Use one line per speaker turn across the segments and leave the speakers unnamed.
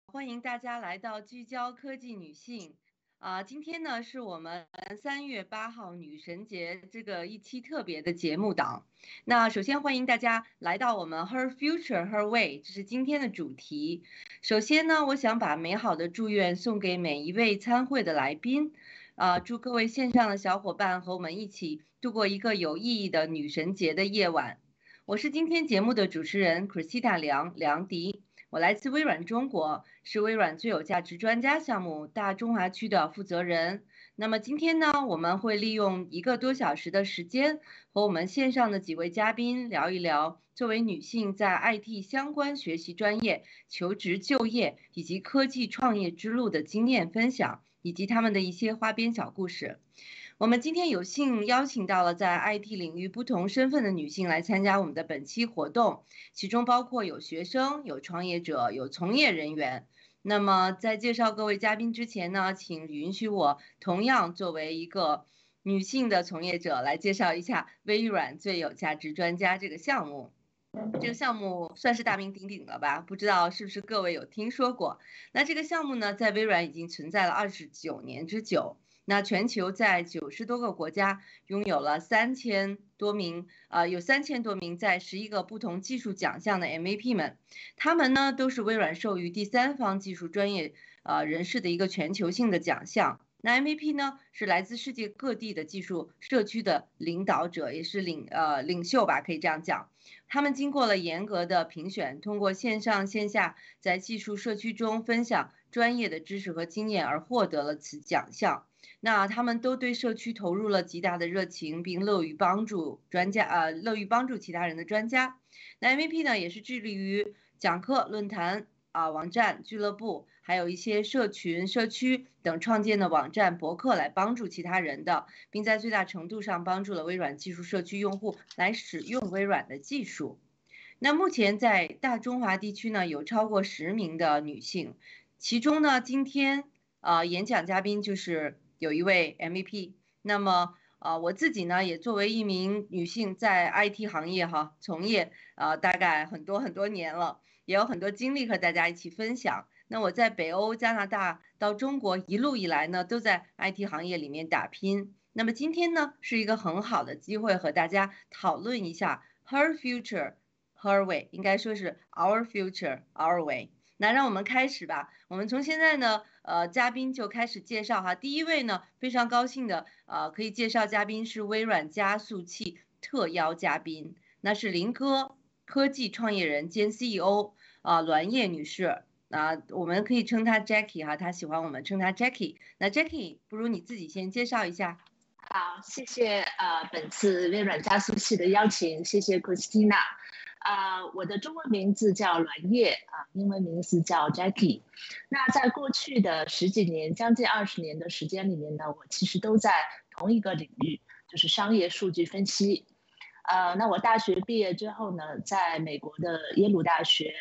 欢迎大家来到聚焦科技女性。今天呢是我们3月8号女神节这个一期特别的节目档。那首先欢迎大家来到我们 Her Future Her Way，这是今天的主题。首先呢，我想把美好的祝愿送给每一位参会的来宾。祝各位线上的小伙伴和我们一起度过一个有意义的女神节的夜晚。我是今天节目的主持人 Christina 梁迪。我来自微软中国，是微软最有价值专家项目大中华区的负责人。那么今天呢，我们会利用1个多小时的时间，和我们线上的几位嘉宾聊一聊作为女性在 IT 相关学习专业、求职就业以及科技创业之路的经验分享，以及他们的一些花边小故事。我们今天有幸邀请到了在 IT 领域不同身份的女性来参加我们的本期活动，其中包括有学生、有创业者、有从业人员。那么在介绍各位嘉宾之前呢，请允许我同样作为一个女性的从业者来介绍一下微软最有价值专家这个项目。这个项目算是大名鼎鼎了吧？不知道是不是各位有听说过？那这个项目呢，在微软已经存在了29年之久。那全球在90多个国家拥有了3000多名，有3000多名在11个不同技术奖项的 MVP 们，他们呢都是微软授予第三方技术专业人士的一个全球性的奖项。那 MVP 呢是来自世界各地的技术社区的领导者，也是领袖吧，可以这样讲。他们经过了严格的评选，通过线上线下在技术社区中分享专业的知识和经验而获得了此奖项。那他们都对社区投入了极大的热情，并乐于帮助其他人的专家。那 MVP 呢，也是致力于讲课、论坛网站、俱乐部，还有一些社群、社区等创建的网站、博客来帮助其他人的，并在最大程度上帮助了微软技术社区用户来使用微软的技术。那目前在大中华地区呢，有超过10名的女性，其中呢，今天演讲嘉宾就是有一位 MVP。那么我自己呢，也作为一名女性，在 IT 行业从业大概很多很多年了，也有很多经历和大家一起分享。那我在北欧、加拿大到中国一路以来呢，都在 IT 行业里面打拼。那么今天呢，是一个很好的机会和大家讨论一下 Her Future Her Way，应该说是 Our Future Our Way。那让我们开始吧。我们从现在呢，嘉宾就开始介绍哈。第一位呢，非常高兴的，可以介绍嘉宾是微软加速器特邀嘉宾，那是林哥科技创业人兼 CEO 栾叶女士。我们可以称她 Jackie 哈，她喜欢我们称她 Jackie。那 Jackie，不如你自己先介绍一下。
好，谢谢本次微软加速器的邀请，谢谢 Christina。我的中文名字叫栾叶英文名字叫 Jackie。那在过去的10几年，将近20年的时间里面呢，我其实都在同一个领域，就是商业数据分析。那我大学毕业之后呢，在美国的耶鲁大学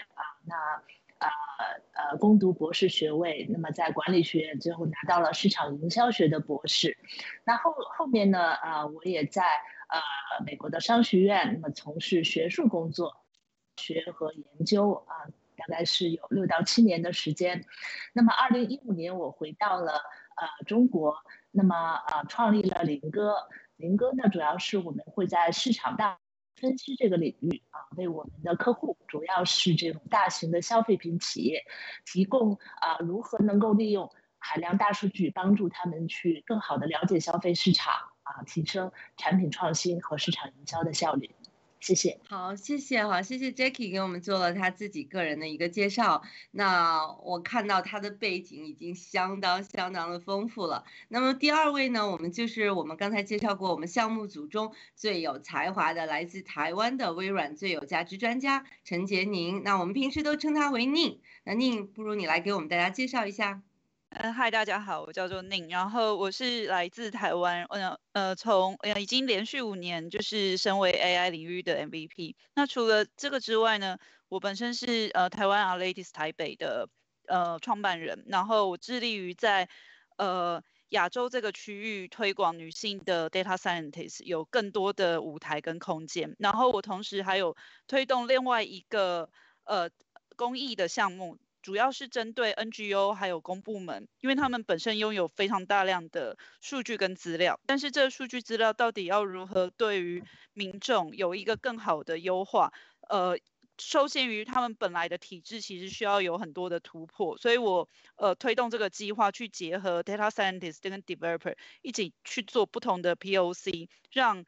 攻读博士学位，那么在管理学院之后拿到了市场营销学的博士。那后面呢，我也在美国的商学院，那么从事学术工作、学和研究大概是有6到7年的时间。那么2015年我回到了中国，那么创立了林哥。林哥呢，主要是我们会在市场大分析这个领域为我们的客户，主要是这种大型的消费品企业，提供如何能够利用海量大数据，帮助他们去更好的了解消费市场提升产品创新和市场营销的效率。谢谢。
好，谢谢Jackie 给我们做了他自己个人的一个介绍。那我看到他的背景已经相当的丰富了。那么第二位呢，我们刚才介绍过，我们项目组中最有才华的，来自台湾的微软最有价值专家陈杰宁。那我们平时都称他为宁。那宁，不如你来给我们大家介绍一下。
嗨，大家好，我叫做宁，然后我是来自台湾，已经连续5年就是身为 AI 领域的 MVP。那除了这个之外呢，我本身是台湾 Alatis 台北的创办人，然后我致力于在亚洲这个区域推广女性的 data scientist 有更多的舞台跟空间。然后我同时还有推动另外一个公益的项目。 主要是针对 NGO 还有公部门，因为他们本身拥有非常大量的数据跟资料，但是这个数据资料到底要如何对于民众有一个更好的优化，受限于他们本来的体制，其实需要有很多的突破，所以我推动这个计划去结合 data scientist 跟 developer 一起去做不同的 POC， 让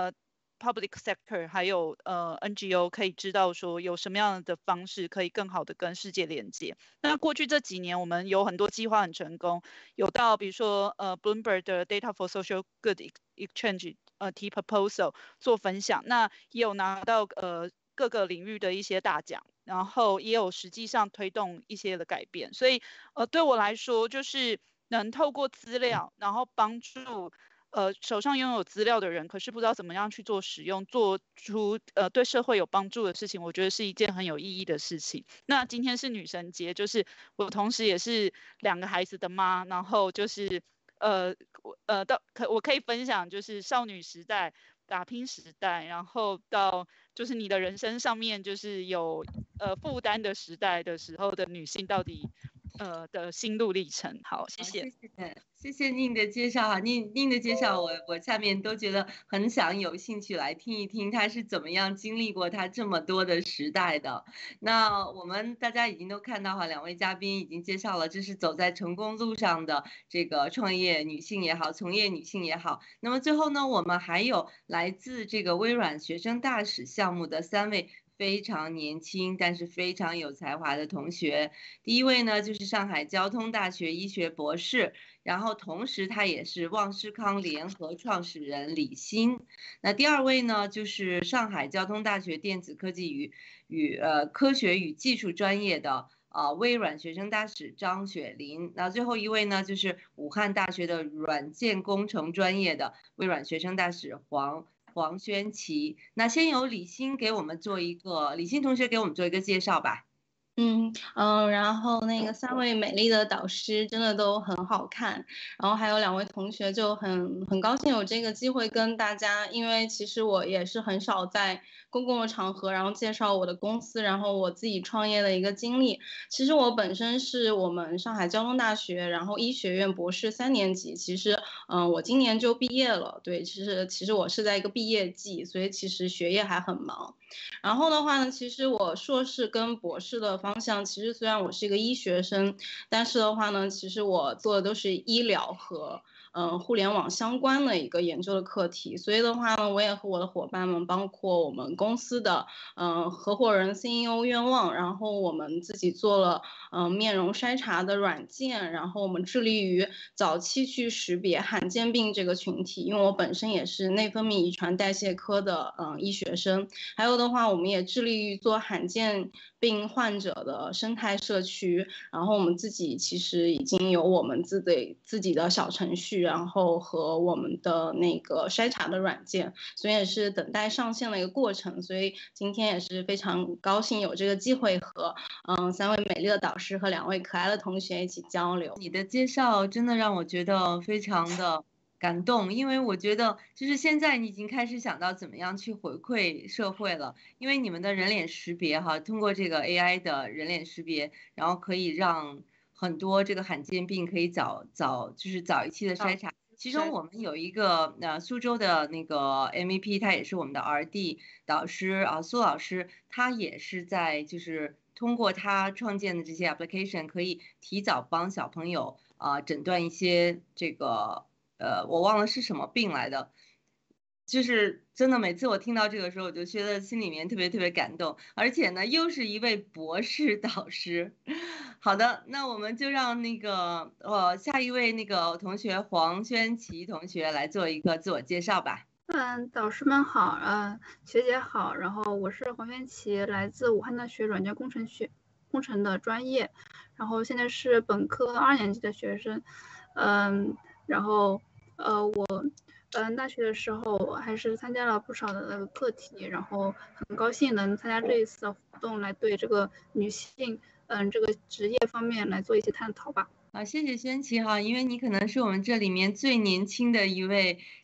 public sector 还有NGO 可以知道说有什么样的方式可以更好的跟世界连接。那过去这几年我们有很多计划很成功，有到比如说Bloomberg 的 Data for Social Good Exchange 提 proposal 做分享，那也有拿到各个领域的一些大奖，然后也有实际上推动一些的改变。所以对我来说就是能透过资料，然后帮助手上拥有资料的人，可是不知道怎么样去做使用，做出对社会有帮助的事情，我觉得是一件很有意义的事情。那今天是女神节，就是我同时也是2个孩子的妈，然后就是我可以分享就是少女时代、打拼时代，然后到就是你的人生上面就是有负担的时代的时候的女性到底的心路历程。好，谢谢。
谢谢宁的介绍哈，宁的介绍我下面都觉得很想有兴趣来听一听他是怎么样经历过他这么多的时代的。那我们大家已经都看到哈，2位嘉宾已经介绍了，这是走在成功路上的这个创业女性也好，从业女性也好。那么最后呢，我们还有来自这个微软学生大使项目的3位非常年轻但是非常有才华的同学。第一位呢就是上海交通大学医学博士，然后同时他也是旺仕康联合创始人李欣。那第2位呢就是上海交通大学电子科技与科学与技术专业的微软学生大使张雪林。那最后一位呢就是武汉大学的软件工程专业的微软学生大使黄轩琪。那先由李欣同学给我们做一个介绍吧。
然后那个3位美丽的导师真的都很好看，然后还有2位同学就很高兴有这个机会跟大家，因为其实我也是很少在公共的场合然后介绍我的公司，然后我自己创业的一个经历。其实我本身是我们上海交通大学然后医学院博士3年级，其实我今年就毕业了，对，其实我是在一个毕业季，所以其实学业还很忙。然后的话呢，其实我硕士跟博士的方向，其实虽然我是一个医学生，但是的话呢，其实我做的都是医疗和互联网相关的一个研究的课题。所以的话呢，我也和我的伙伴们，包括我们公司的合伙人 CEO 愿望，然后我们自己做了面容筛查的软件，然后我们致力于早期去识别罕见病这个群体，因为我本身也是内分泌遗传代谢科的医学生。还有的话，我们也致力于做罕见病患者的生态社区，然后我们自己其实已经有我们自己的小程序，然后和我们的那个筛查的软件，所以也是等待上线的一个过程。所以今天也是非常高兴有这个机会和3位美丽的导师和2位可爱的同学一起交流。
你的介绍真的让我觉得非常的感动，因为我觉得就是现在你已经开始想到怎么样去回馈社会了，因为你们的人脸识别哈，通过这个 AI 的人脸识别，然后可以让很多这个罕见病可以早一期的筛查。其中我们有一个苏州的那个 MVP， 他也是我们的 RD 导师苏老师，他也是在就是通过他创建的这些 application， 可以提早帮小朋友诊断一些这个我忘了是什么病来的，就是真的每次我听到这个时候，我就觉得心里面特别特别感动，而且呢又是一位博士导师。好的，那我们就让那个下一位那个同学黄轩琪同学来做一个自我介绍吧。
导师们好，学姐好，然后我是黄轩琪，来自武汉大学软件工程的专业，然后现在是本科2年级的学生，然后我大学的时候还是参加了不少的那个课题，然后很高兴能参加这一次的活动，来对这个女性这个职业方面来做一些探讨吧。
谢谢轩琪哈，因为你可能是我们这里面最年轻的一位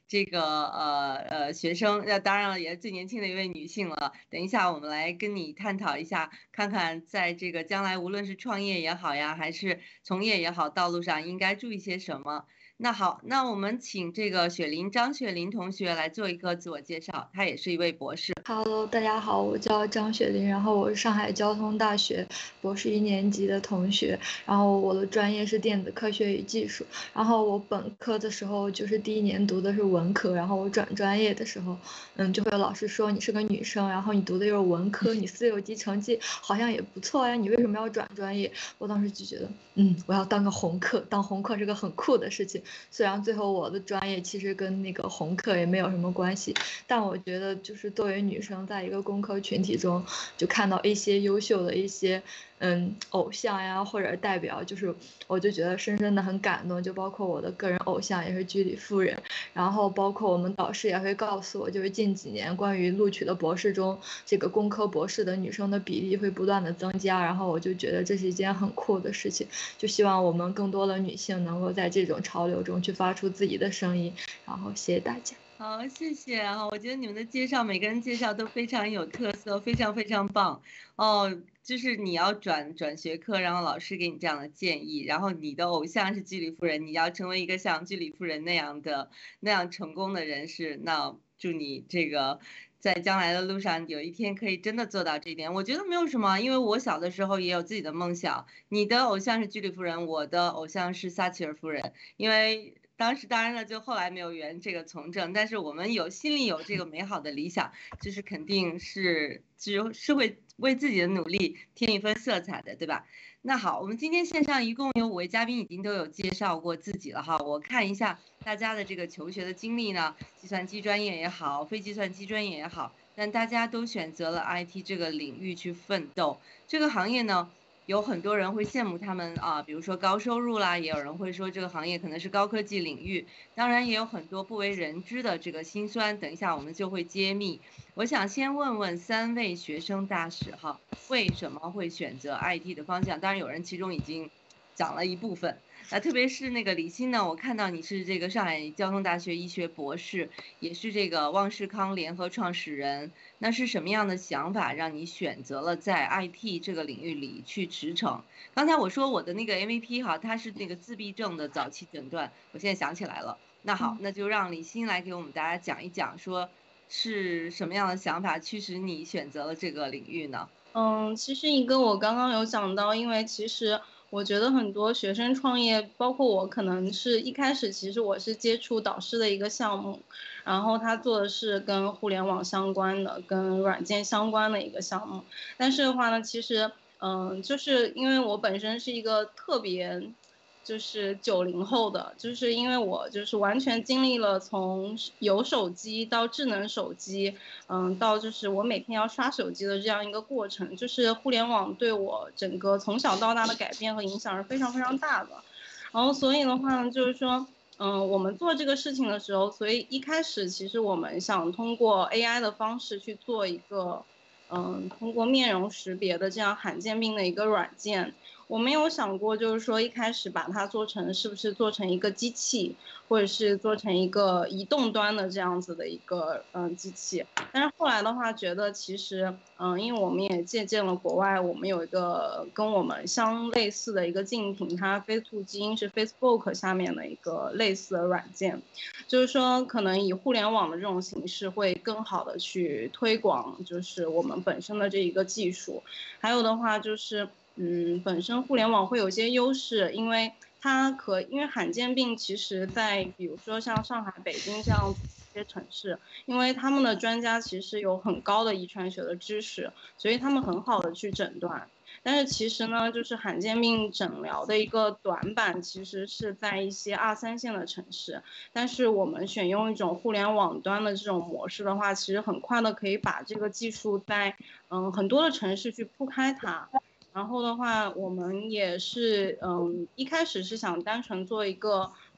这个学生，那当然了，也是最年轻的一位女性了。等一下，我们来跟你探讨一下，看看在这个将来无论是创业也好呀，还是从业也好，道路上应该注意些什么。那好，那我们请这个张雪琳同学来做一个自我介绍，她也是一位博士。
Hello，大家好，我叫张雪琳，然后我是上海交通大学博士1年级的同学，然后我的专业是电子科学与技术，然后我本科的时候就是第1年读的是文科，然后我转专业的时候，就会有老师说你是个女生，然后你读的又是文科，你4六级成绩好像也不错呀，你为什么要转专业？我当时就觉得，我要当个红客，当红客是个很酷的事情。虽然最后我的专业其实跟那个红客也没有什么关系，但我觉得就是作为女生在一个工科群体中，就看到一些优秀的一些偶像呀或者代表，就是我就觉得深深的很感动。就包括我的个人偶像也是居里夫人，然后包括我们导师也会告诉我，就是近几年关于录取的博士中，这个工科博士的女生的比例会不断的增加，然后我就觉得这是一件很酷的事情，就希望我们更多的女性能够在这种潮流中去发出自己的声音。然后谢谢大家。
好，谢谢啊！我觉得你们的介绍，每个人介绍都非常有特色，非常非常棒哦。就是你要转学科，然后老师给你这样的建议，然后你的偶像是居里夫人，你要成为一个像居里夫人那样成功的人士，那祝你这个在将来的路上有一天可以真的做到这一点。我觉得没有什么，因为我小的时候也有自己的梦想。你的偶像是居里夫人，我的偶像是撒切尔夫人，因为当然了，就后来没有圆这个从政，但是我们心里有这个美好的理想，就是肯定是会为自己的努力添一分色彩的，对吧？那好，我们今天线上一共有5位嘉宾已经都有介绍过自己了哈，我看一下大家的这个求学的经历呢，计算机专业也好，非计算机专业也好，但大家都选择了 IT 这个领域去奋斗，这个行业呢。有很多人会羡慕他们啊，比如说高收入啦，也有人会说这个行业可能是高科技领域，当然也有很多不为人知的这个辛酸，等一下我们就会揭秘。我想先问问3位学生大使哈，为什么会选择 IT 的方向？当然有人其中已经讲了一部分。特别是那个李欣呢，我看到你是这个上海交通大学医学博士，也是这个旺世康联合创始人。那是什么样的想法让你选择了在 IT 这个领域里去驰骋？刚才我说我的那个 MVP 哈，它是那个自闭症的早期诊断，我现在想起来了。那好，那就让李欣来给我们大家讲一讲，说是什么样的想法驱使你选择了这个领域呢？
其实一个我刚刚有讲到，因为其实我觉得很多学生创业，包括我，可能是一开始其实我是接触导师的一个项目，然后他做的是跟互联网相关的、跟软件相关的一个项目。但是的话呢，其实就是因为我本身是一个特别就是90后的，就是因为我就是完全经历了从有手机到智能手机，到就是我每天要刷手机的这样一个过程，就是互联网对我整个从小到大的改变和影响是非常非常大的。然后所以的话呢，就是说，我们做这个事情的时候，所以一开始其实我们想通过 AI 的方式去做一个，通过面容识别的这样罕见病的一个软件。我没有想过，就是说一开始把它是不是做成一个机器，或者是做成一个移动端的这样子的一个机器。但是后来的话，觉得其实因为我们也借鉴了国外，我们有一个跟我们相类似的一个竞品，它飞兔基因是 Facebook 下面的一个类似的软件，就是说可能以互联网的这种形式会更好的去推广，就是我们本身的这一个技术。还有的话就是。本身互联网会有一些优势，因为罕见病其实在比如说像上海、北京这样一些城市，因为他们的专家其实有很高的遗传学的知识，所以他们很好的去诊断。但是其实呢，就是罕见病诊疗的一个短板，其实是在一些2、3线的城市。但是我们选用一种互联网端的这种模式的话，其实很快的可以把这个技术在很多的城市去铺开它。然后的话，我们也是一开始是想单纯做一个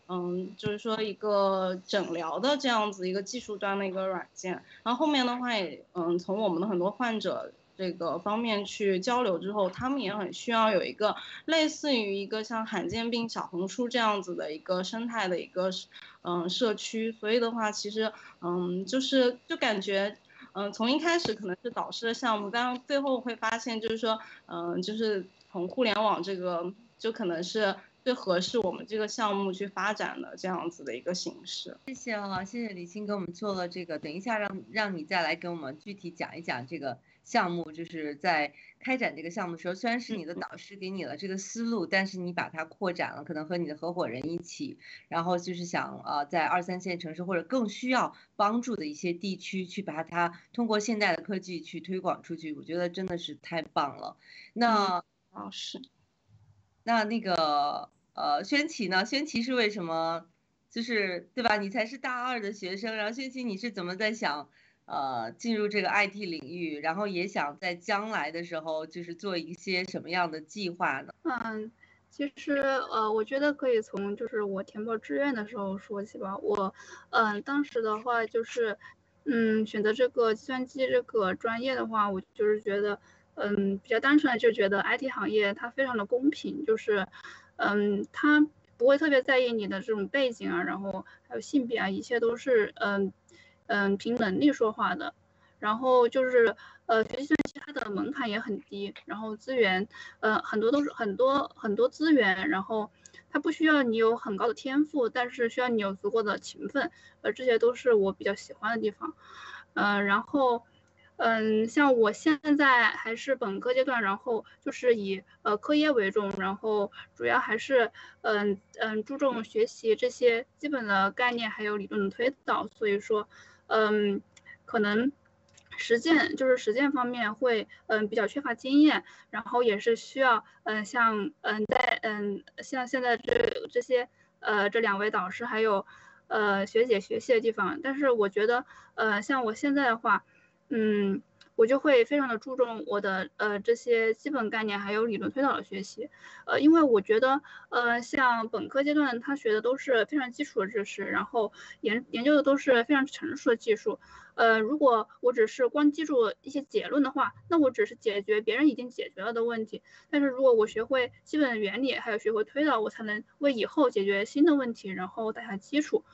就是说一个诊疗的这样子一个技术端的一个软件。然后后面的话也从我们的很多患者这个方面去交流之后，他们也很需要有一个类似于一个像罕见病小红书这样子的一个生态的一个社区。所以的话其实就感觉从一开始可能是导师的项目，但最后会发现就是说就是从互联网这个就可能是最合适我们这个项目去发展的这样子的一个形式。
谢谢啊，谢谢李欣给我们做了这个，等一下让你再来给我们具体讲一讲这个项目，就是在开展这个项目的时候，虽然是你的导师给你了这个思路，但是你把它扩展了，可能和你的合伙人一起，然后就是想在2、3线城市或者更需要帮助的一些地区去把它通过现代的科技去推广出去，我觉得真的是太棒了。那
是，
那个宣琪呢？宣琪是为什么？就是对吧？你才是大2的学生，然后宣琪你是怎么在想进入这个 IT 领域，然后也想在将来的时候就是做一些什么样的计划呢？
其实我觉得可以从就是我填报志愿的时候说起吧。我当时的话就是选择这个计算机这个专业的话，我就是觉得比较单纯的就觉得 IT 行业它非常的公平，就是它不会特别在意你的这种背景啊，然后还有性别啊，一切都是凭能力说话的。然后就是学计算机它的门槛也很低，然后资源很多都是很多资源，然后它不需要你有很高的天赋，但是需要你有足够的勤奋，这些都是我比较喜欢的地方。然后像我现在还是本科阶段，然后就是以科研为重，然后主要还是注重学习这些基本的概念还有理论的推导，所以说可能实践方面会比较缺乏经验，然后也是需要像现在这些这2位导师还有学姐学习的地方。但是我觉得像我现在的话我就会非常的注重我的这些基本概念还有理论推导的学习，因为我觉得像本科阶段他学的都是非常基础的知识，然后研究的都是非常成熟的技术，如果我只是光记住一些结论的话，那我只是解决别人已经解决了的问题。但是如果我学会基本的原理，还有学会推导，我才能为以后解决新的问题，然后打下基础。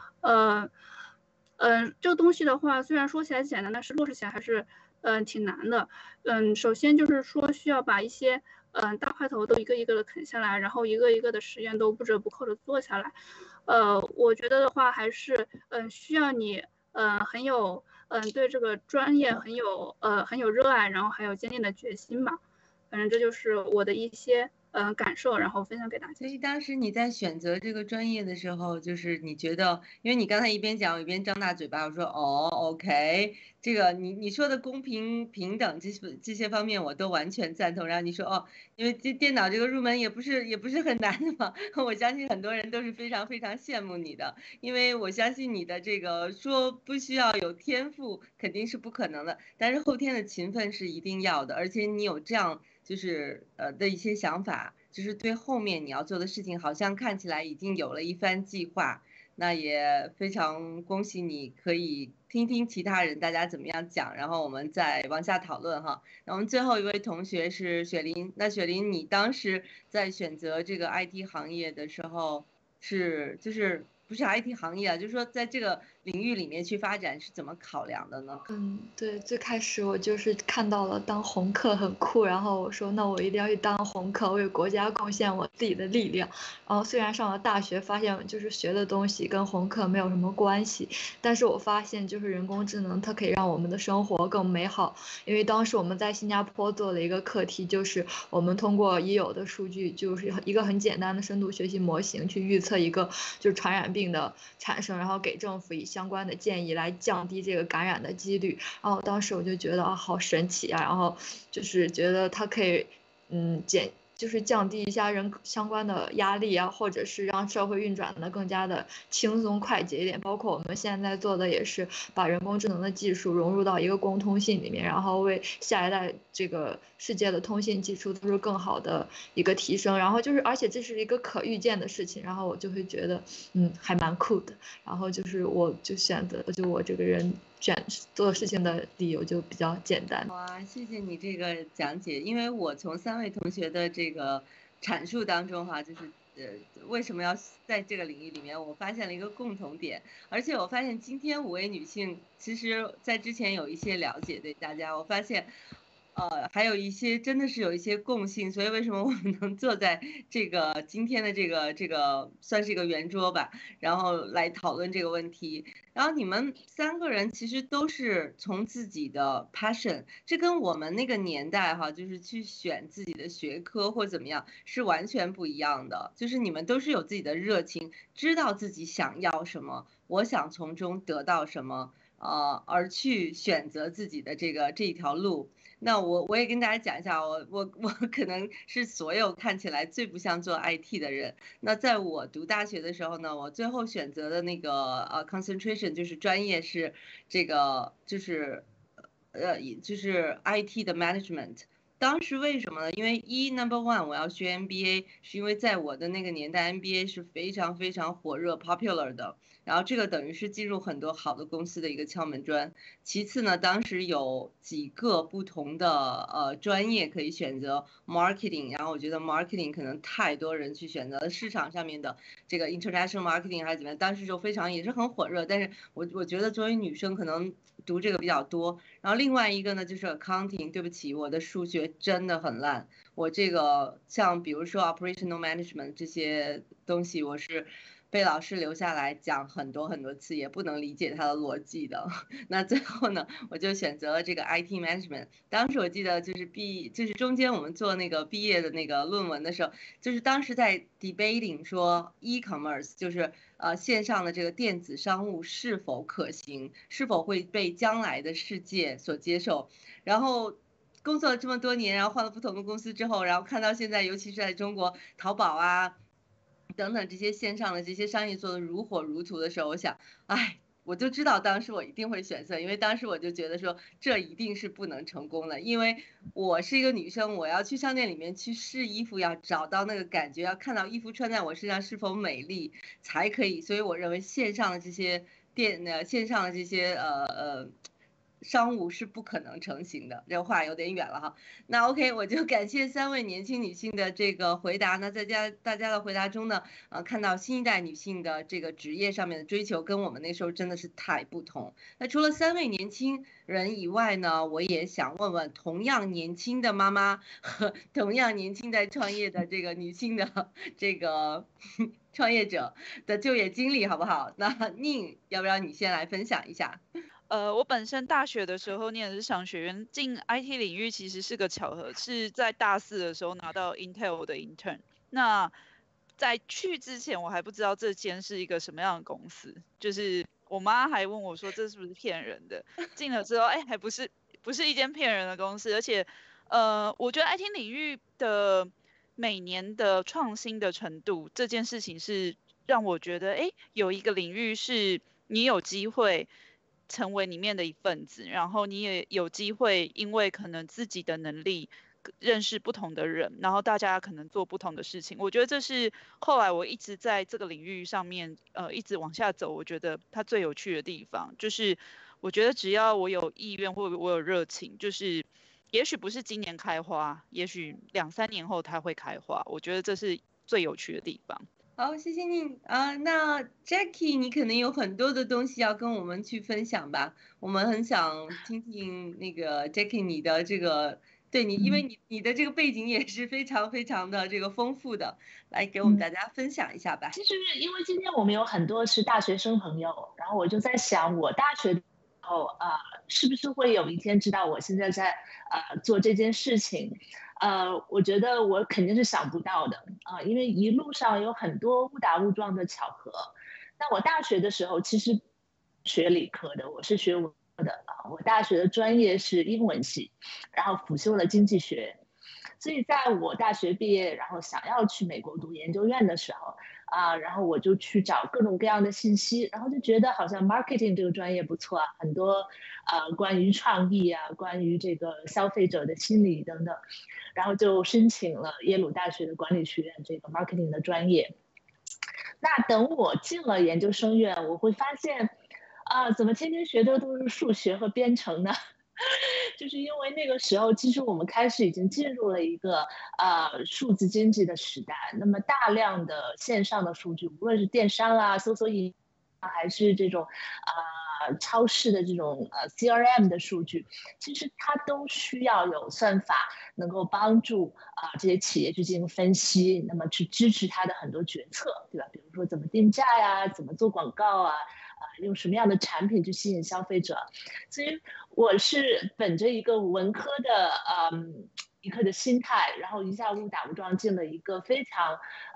这个东西的话，虽然说起来简单，但是落实起来还是挺难的。首先就是说需要把一些大块头都一个一个的啃下来，然后一个一个的实验都不折不扣的做下来。我觉得的话还是需要你很有对这个专业很有热爱，然后还有坚定的决心吧。反正这就是我的一些感受，然后分享给大家。
所以当时你在选择这个专业的时候，就是你觉得，因为你刚才一边讲我一边张大嘴巴，我说OK，这个你说的公平平等这些方面我都完全赞同。然后你说因为这电脑这个入门也不是很难的嘛，我相信很多人都是非常非常羡慕你的，因为我相信你的这个说不需要有天赋肯定是不可能的，但是后天的勤奋是一定要的，而且你有这样就是的一些想法。就是对后面你要做的事情，好像看起来已经有了一番计划。那也非常恭喜你，可以听听其他人大家怎么样讲，然后我们再往下讨论哈。那我们最后一位同学是雪琳。那雪琳，你当时在选择这个 IT 行业的时候，就是不是 IT 行业啊，就是说在这个领域里面去发展是怎么考量的呢？
对，最开始我就是看到了当红客很酷，然后我说那我一定要去当红客，为国家贡献我自己的力量。然后虽然上了大学，发现就是学的东西跟红客没有什么关系，但是我发现就是人工智能它可以让我们的生活更美好。因为当时我们在新加坡做了一个课题，就是我们通过已有的数据，就是一个很简单的深度学习模型去预测一个就是传染病的产生，然后给政府以相关的建议来降低这个感染的几率。然后当时我就觉得好神奇啊，然后就是觉得它可以就是降低一下人相关的压力啊，或者是让社会运转的更加的轻松快捷一点。包括我们现在做的也是把人工智能的技术融入到一个公通信里面，然后为下一代这个世界的通信技术做出更好的一个提升。然后就是而且这是一个可预见的事情，然后我就会觉得还蛮酷的。然后就是我就选择就我这个人选做事情的理由就比较简单。
哇，谢谢你这个讲解，因为我从3位同学的这个阐述当中哈，就是为什么要在这个领域里面，我发现了一个共同点，而且我发现今天5位女性，其实在之前有一些了解对大家，我发现。还有一些真的是有一些共性，所以为什么我们能坐在这个今天的这个算是一个圆桌吧，然后来讨论这个问题。然后你们3个人其实都是从自己的 passion， 这跟我们那个年代哈，就是去选自己的学科或怎么样是完全不一样的。就是你们都是有自己的热情，知道自己想要什么，我想从中得到什么，而去选择自己的这一条路。那我也跟大家讲一下，我可能是所有看起来最不像做 IT 的人。那在我读大学的时候呢，我最后选择的那个concentration 就是专业是这个就是IT 的 management。当时为什么呢？因为number one 我要学 MBA， 是因为在我的那个年代 MBA 是非常非常火热 popular 的。然后这个等于是进入很多好的公司的一个敲门砖。其次呢，当时有几个不同的专业可以选择 marketing， 然后我觉得 marketing 可能太多人去选择市场上面的这个 international marketing 还是怎么样，当时就非常也是很火热，但是我觉得作为女生可能读这个比较多。然后另外一个呢就是 accounting， 对不起，我的数学真的很烂，我这个像比如说 operational management 这些东西我是被老师留下来讲很多很多次，也不能理解他的逻辑的。那最后呢，我就选择了这个 IT management。当时我记得就是中间我们做那个毕业的那个论文的时候，就是当时在 debating 说 e-commerce 就是线上的这个电子商务是否可行，是否会被将来的世界所接受。然后工作了这么多年，然后换了不同的公司之后，然后看到现在，尤其是在中国淘宝啊等等这些线上的这些商业做得如火如荼的时候，我想，哎，我就知道当时我一定会选择，因为当时我就觉得说这一定是不能成功的，因为我是一个女生，我要去商店里面去试衣服，要找到那个感觉，要看到衣服穿在我身上是否美丽才可以，所以我认为线上的这些线上的这些商务是不可能成型的，这话有点远了哈。那 OK， 我就感谢3位年轻女性的这个回答呢，在大家的回答中呢，看到新一代女性的这个职业上面的追求跟我们那时候真的是太不同。那除了3位年轻人以外呢，我也想问问同样年轻的妈妈和同样年轻在创业的这个女性的这个创业者的就业经历好不好？那宁，要不要你先来分享一下？
我本身大学的时候念的是商学院，进 IT 领域其实是个巧合，是在大4的时候拿到 Intel 的 intern。那在去之前，我还不知道这间是一个什么样的公司，就是我妈还问我说这是不是骗人的。进了之后，还不是一间骗人的公司，而且我觉得 IT 领域的每年的创新的程度，这件事情是让我觉得有一个领域是你有机会成为里面的一份子，然后你也有机会因为可能自己的能力认识不同的人，然后大家可能做不同的事情。我觉得这是后来我一直在这个领域上面一直往下走，我觉得它最有趣的地方就是我觉得只要我有意愿或者我有热情，就是也许不是今年开花，也许2、3年后它会开花，我觉得这是最有趣的地方。
好，谢谢你啊。那 Jackie， 你可能有很多的东西要跟我们去分享吧？我们很想听听那个 Jackie 你的这个，对你，因为你的这个背景也是非常非常的这个丰富的，来给我们大家分享一下吧。
其实因为今天我们有很多是大学生朋友，然后我就在想，我大学的时候是不是会有一天知道我现在在做这件事情？我觉得我肯定是想不到的因为一路上有很多误打误撞的巧合。那我大学的时候其实学理科的，我是学文科的我大学的专业是英文系，然后辅修了经济学。 所以在我大学毕业，然后想要去美国读研究院的时候，然后我就去找各种各样的信息，然后就觉得好像 marketing 这个专业不错啊，很多关于创意啊，关于这个消费者的心理等等，然后就申请了耶鲁大学的管理学院这个 marketing 的专业。那等我进了研究生院，我会发现，怎么天天学的都是数学和编程呢？就是因为那个时候，其实我们开始已经进入了一个数字经济的时代。那么大量的线上的数据，无论是电商啊、搜索引擎还是这种超市的这种CRM 的数据，其实它都需要有算法能够帮助这些企业去进行分析，那么去支持它的很多决策，对吧？比如说怎么定价呀，怎么做广告啊，用什么样的产品去吸引消费者。所以我是本着一个文科的一科的心态，然后一下误打误撞进了一个非常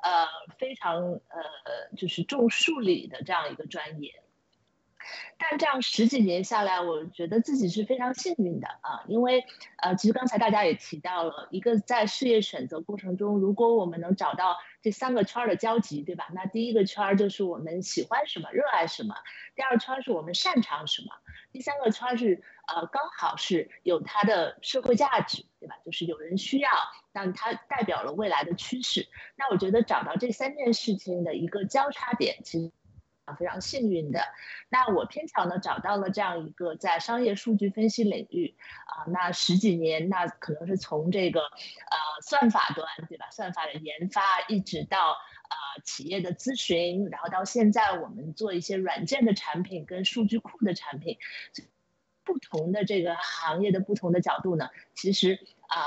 就是重数理的这样一个专业。但这样10几年下来，我觉得自己是非常幸运的因为其实刚才大家也提到了，一个在事业选择过程中，如果我们能找到这3个圈的交集，对吧？那第一个圈就是我们喜欢什么、热爱什么，第2圈是我们擅长什么，第3个圈是刚好是有它的社会价值，对吧？就是有人需要，但它代表了未来的趋势。那我觉得找到这3件事情的一个交叉点，其实非常幸运的。那我偏巧呢找到了这样一个在商业数据分析领域那10几年，那可能是从这个算法端，对吧？算法的研发，一直到企业的咨询，然后到现在我们做一些软件的产品跟数据库的产品，不同的这个行业的不同的角度呢，其实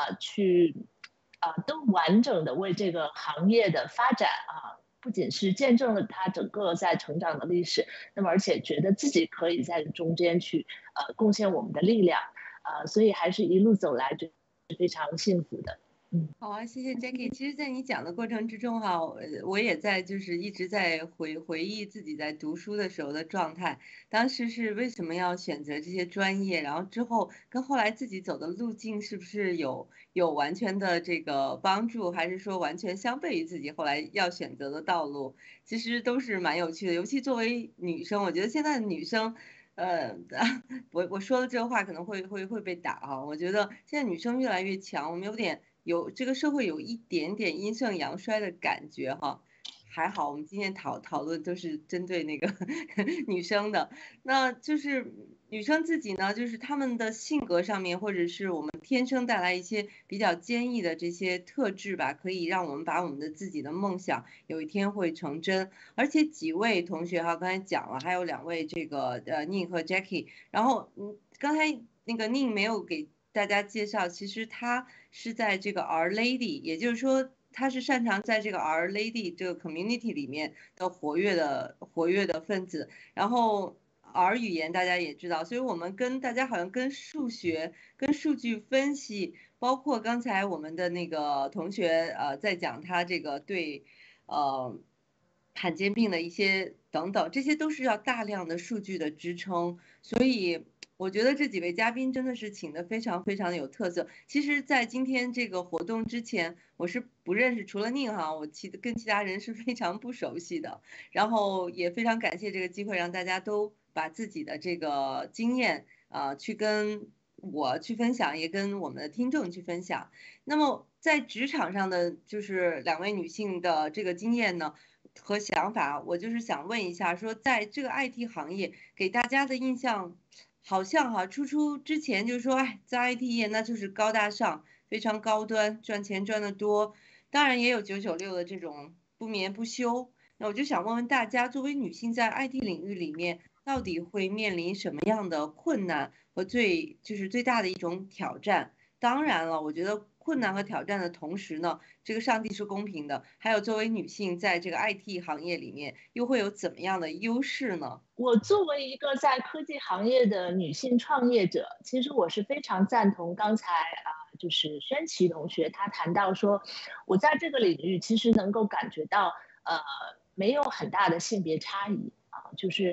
都完整的为这个行业的发展不仅是见证了它整个在成长的历史，那么而且觉得自己可以在中间去贡献我们的力量所以还是一路走来是非常幸福的。
好啊，谢谢 Jackie。其实，在你讲的过程之中哈，我也在就是一直在回忆自己在读书的时候的状态。当时是为什么要选择这些专业，然后之后跟后来自己走的路径是不是有完全的这个帮助，还是说完全相悖于自己后来要选择的道路？其实都是蛮有趣的。尤其作为女生，我觉得现在的女生。我说的这个话可能会被打我觉得现在女生越来越强，我们有这个社会有一点点阴盛阳衰的感觉还好我们今天讨论都是针对那个女生的，那就是女生自己呢，就是她们的性格上面，或者是我们天生带来一些比较坚毅的这些特质吧，可以让我们把我们的自己的梦想有一天会成真。而且几位同学刚才讲了，还有2位这个宁和 Jackie， 然后刚才那个宁没有给大家介绍，其实他是在这个 Our Lady， 也就是说他是擅长在这个 Our Lady 这个 community 里面的活跃的分子。然后 R 语言大家也知道，所以我们跟大家好像跟数学、跟数据分析，包括刚才我们的那个同学在讲他这个对罕见病的一些等等，这些都是要大量的数据的支撑，所以我觉得这几位嘉宾真的是请的非常非常的有特色。其实，在今天这个活动之前，我是不认识，除了宁我跟其他人是非常不熟悉的。然后也非常感谢这个机会，让大家都把自己的这个经验去跟我去分享，也跟我们的听众去分享。那么在职场上的就是2位女性的这个经验呢和想法，我就是想问一下，说在这个 IT 行业给大家的印象，好像初之前就是说，在 IT 业那就是高大上，非常高端，赚钱赚得多，当然也有996的这种不眠不休。那我就想问问大家，作为女性在 IT 领域里面，到底会面临什么样的困难和最大的一种挑战？当然了，我觉得困难和挑战的同时呢，这个上帝是公平的。还有作为女性在这个 IT 行业里面，又会有怎么样的优势呢？
我作为一个在科技行业的女性创业者，其实我是非常赞同刚才就是宣琪同学他谈到说，我在这个领域其实能够感觉到没有很大的性别差异就是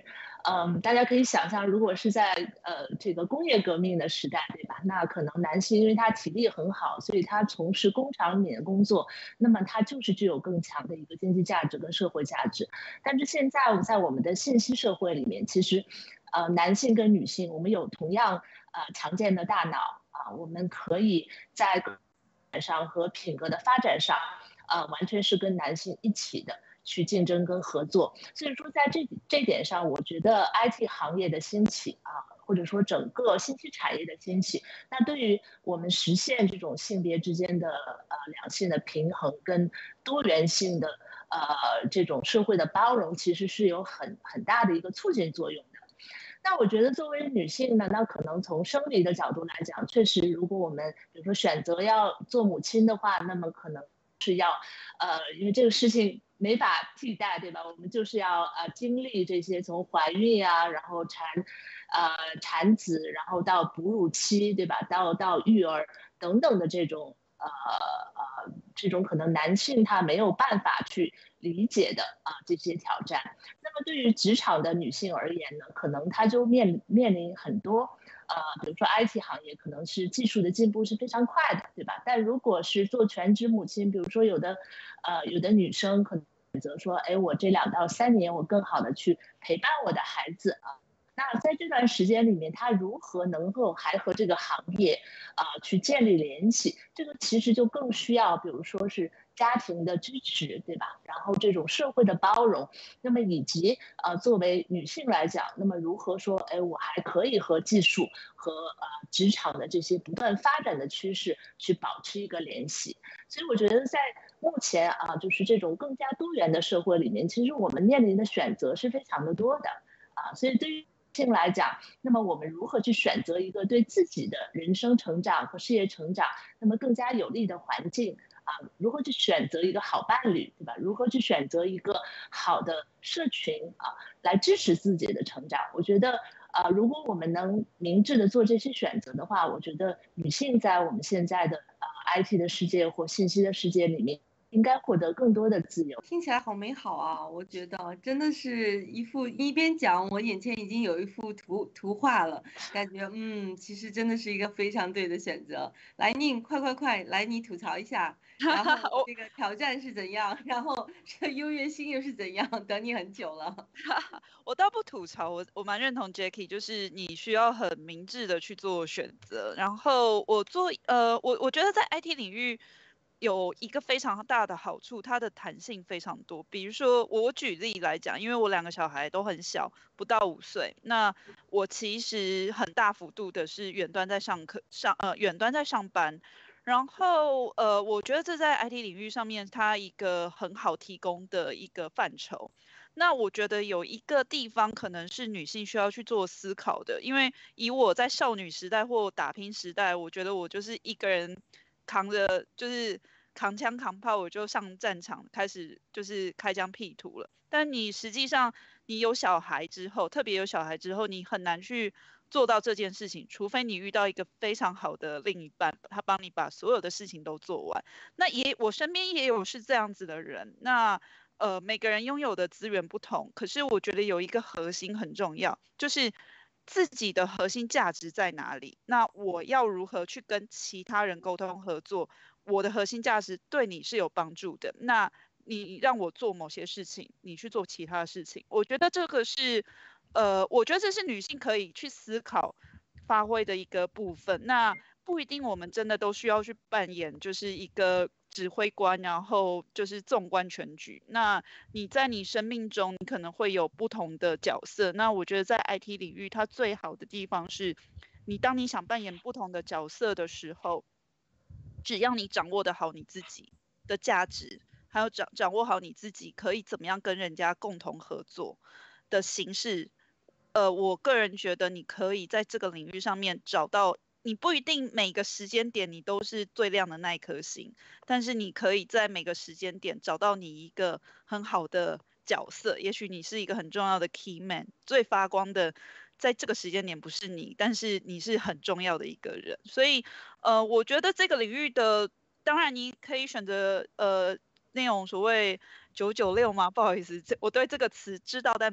大家可以想象，如果是在这个工业革命的时代，对吧？那可能男性因为他体力很好，所以他从事工厂里面的工作，那么他就是具有更强的一个经济价值跟社会价值。但是现在在我们的信息社会里面，其实男性跟女性，我们有同样强健的大脑我们可以在上和品格的发展上，完全是跟男性一起的去竞争跟合作。所以说，在这点上，我觉得 IT 行业的兴起或者说整个信息产业的兴起，那对于我们实现这种性别之间的两性的平衡跟多元性的这种社会的包容，其实是有很大的一个促进作用的。那我觉得作为女性呢，那可能从生理的角度来讲，确实如果我们比如说选择要做母亲的话，那么可能是要因为这个事情没法替代，对吧？我们就是要经历这些从怀孕然后产子，然后到哺乳期，对吧？到育儿等等的这种可能男性他没有办法去理解的这些挑战。那么对于职场的女性而言呢，可能她就面临很多比如说 IT 行业可能是技术的进步是非常快的，对吧？但如果是做全职母亲，比如说有的女生可能选择说，哎，我这2到3年我更好的去陪伴我的孩子那在这段时间里面，他如何能够还和这个行业去建立联系？这个其实就更需要，比如说是家庭的支持，对吧？然后这种社会的包容，那么以及作为女性来讲，那么如何说，哎，我还可以和技术和职场的这些不断发展的趋势去保持一个联系？所以我觉得在目前就是这种更加多元的社会里面，其实我们面临的选择是非常的多的所以对于性来讲，那么我们如何去选择一个对自己的人生成长和事业成长那么更加有利的环境如何去选择一个好伴侣，对吧？如何去选择一个好的社群来支持自己的成长？我觉得如果我们能明智的做这些选择的话，我觉得女性在我们现在的IT 的世界或信息的世界里面，应该获得更多的自由。
听起来好美好啊！我觉得真的是一边讲，我眼前已经有一幅图画了，感觉其实真的是一个非常对的选择。来宁，快，来你吐槽一下，然后这个挑战是怎样，然后这个优越性又是怎样？等你很久了。
我倒不吐槽，我蛮认同 Jackie， 就是你需要很明智的去做选择。然后我觉得在 IT 领域有一个非常大的好处，它的弹性非常多。比如说我举例来讲，因为我2个小孩都很小，不到5岁，那我其实很大幅度的是远端在上班。然后我觉得这在 IT 领域上面，它一个很好提供的一个范畴。那我觉得有一个地方可能是女性需要去做思考的，因为以我在少女时代或打拼时代，我觉得我就是一个人扛着，就是扛枪扛炮，我就上战场开始就是开疆辟土了。但你实际上你有小孩之后，特别有小孩之后，你很难去做到这件事情，除非你遇到一个非常好的另一半，他帮你把所有的事情都做完。那我身边也有是这样子的人，那每个人拥有的资源不同，可是我觉得有一个核心很重要，就是自己的核心价值在哪里？那我要如何去跟其他人沟通合作？我的核心价值对你是有帮助的，那你让我做某些事情，你去做其他的事情，我觉得这个是我觉得这是女性可以去思考发挥的一个部分。那不一定我们真的都需要去扮演就是一个指挥官，然后就是纵观全局。那你在你生命中你可能会有不同的角色。那我觉得在 IT 领域，它最好的地方是，当你想扮演不同的角色的时候，只要你掌握得好你自己的价值，还有掌握好你自己可以怎么样跟人家共同合作的形式，我个人觉得你可以在这个领域上面找到，你不一定每个时间点你都是最亮的那一颗星，但是你可以在每个时间点找到你一个很好的角色，也许你是一个很重要的 key man， 最发光的在这个时间点不是你，但是你是很重要的一个人。所以我觉得这个领域的，当然你可以选择那种所谓996吗？不好意思，我对这个词知道，但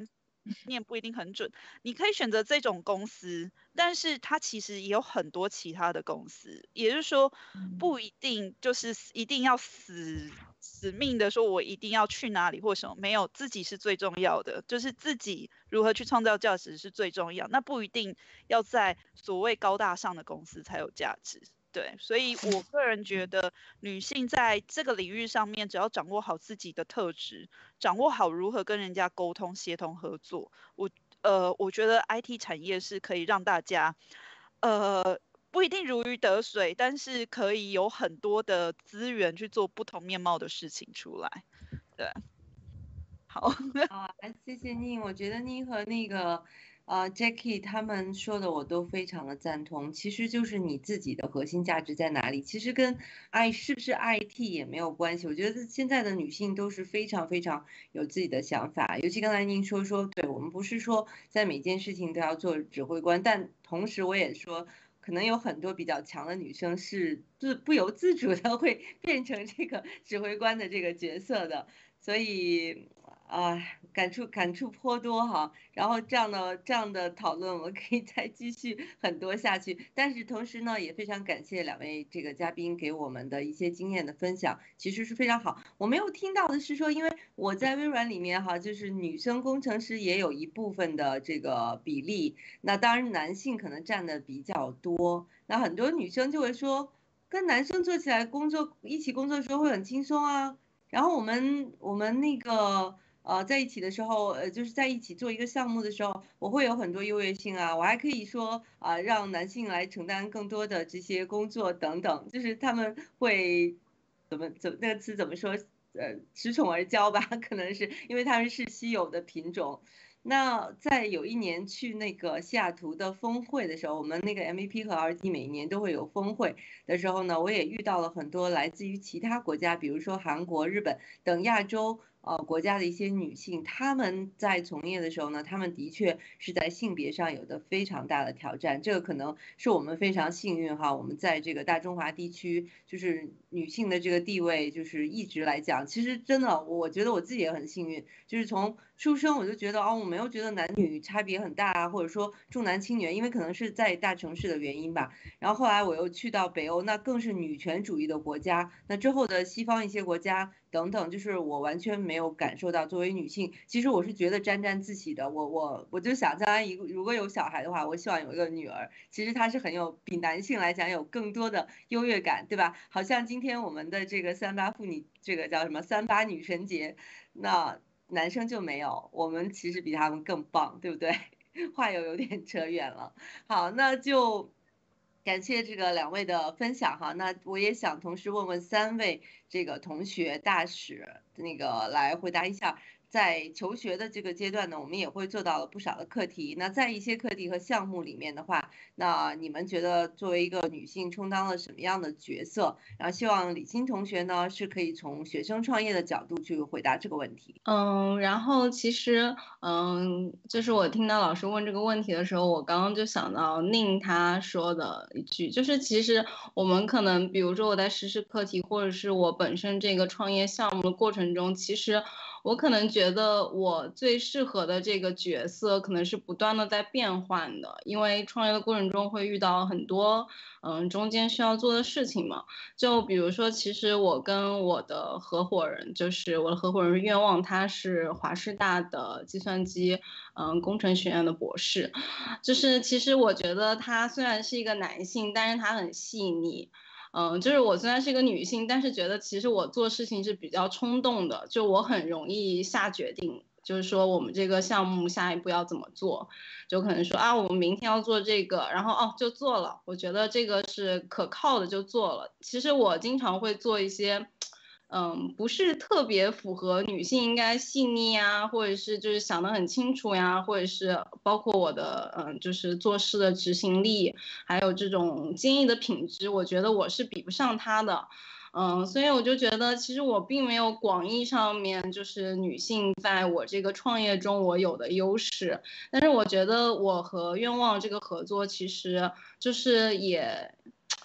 念不一定很准，你可以选择这种公司，但是它其实也有很多其他的公司，也就是说不一定就是一定要死命的说我一定要去哪里或什么，没有，自己是最重要的，就是自己如何去创造价值是最重要，那不一定要在所谓高大上的公司才有价值。对，所以我个人觉得女性在这个领域上面，只要掌握好自己的特质，掌握好如何跟人家沟通、协同合作，我觉得 IT 产业是可以让大家不一定如鱼得水，但是可以有很多的资源去做不同面貌的事情出来。对，好。
好，谢谢宁，我觉得宁和那个Jackie 他们说的我都非常的赞同。其实就是你自己的核心价值在哪里，其实跟是不是 IT 也没有关系。我觉得现在的女性都是非常非常有自己的想法，尤其刚才您说，对，我们不是说在每件事情都要做指挥官，但同时我也说，可能有很多比较强的女生是不由自主的会变成这个指挥官的这个角色的，所以感触颇多哈。然后这样的讨论，我们可以再继续很多下去。但是同时呢，也非常感谢两位这个嘉宾给我们的一些经验的分享，其实是非常好。我没有听到的是说，因为我在微软里面哈，就是女生工程师也有一部分的这个比例，那当然男性可能占的比较多。那很多女生就会说，跟男生做起来一起工作的时候会很轻松啊。然后我们那个在一起的时候，就是在一起做一个项目的时候，我会有很多优越性啊，我还可以说让男性来承担更多的这些工作等等，就是他们会怎么那个词怎么说？恃宠而骄吧，可能是因为他们是稀有的品种。那在有一年去那个西雅图的峰会的时候，我们那个 MVP 和 RD 每一年都会有峰会的时候呢，我也遇到了很多来自于其他国家，比如说韩国、日本等亚洲国家的一些女性，她们在从业的时候呢，她们的确是在性别上有的非常大的挑战。这个可能是我们非常幸运哈，我们在这个大中华地区，就是女性的这个地位，就是一直来讲，其实真的，我觉得我自己也很幸运，就是从出生我就觉得我没有觉得男女差别很大啊，或者说重男轻女，因为可能是在大城市的原因吧。然后后来我又去到北欧，那更是女权主义的国家，那之后的西方一些国家等等，就是我完全没有感受到作为女性，其实我是觉得沾沾自喜的。我就想将来如果有小孩的话，我希望有一个女儿，其实她是很有比男性来讲有更多的优越感，对吧？好像今天我们的这个38妇女，这个叫什么38女神节，那男生就没有，我们其实比他们更棒，对不对？话又有点扯远了。好，那就感谢这个两位的分享哈。那我也想同时问问三位这个同学大使，那个来回答一下。在求学的这个阶段呢，我们也会做到了不少的课题。那在一些课题和项目里面的话，那你们觉得作为一个女性充当了什么样的角色？然后希望李欣同学呢是可以从学生创业的角度去回答这个问题。
然后其实，就是我听到老师问这个问题的时候，我刚刚就想到宁他说的一句，就是其实我们可能，比如说我在实施课题，或者是我本身这个创业项目的过程中，其实我可能觉得我最适合的这个角色，可能是不断的在变换的，因为创业的过程中会遇到很多，中间需要做的事情嘛。就比如说，其实我跟我的合伙人，就是我的合伙人愿望，他是华师大的计算机工程学院的博士。就是其实我觉得他虽然是一个男性，但是他很细腻。就是我虽然是一个女性，但是觉得其实我做事情是比较冲动的，就我很容易下决定。就是说我们这个项目下一步要怎么做，就可能说我们明天要做这个，然后就做了，我觉得这个是可靠的就做了。其实我经常会做一些不是特别符合女性应该细腻啊，或者是就是想得很清楚呀，或者是包括我的就是做事的执行力，还有这种坚毅的品质，我觉得我是比不上她的。所以我就觉得，其实我并没有广义上面就是女性在我这个创业中我有的优势，但是我觉得我和愿望这个合作，其实就是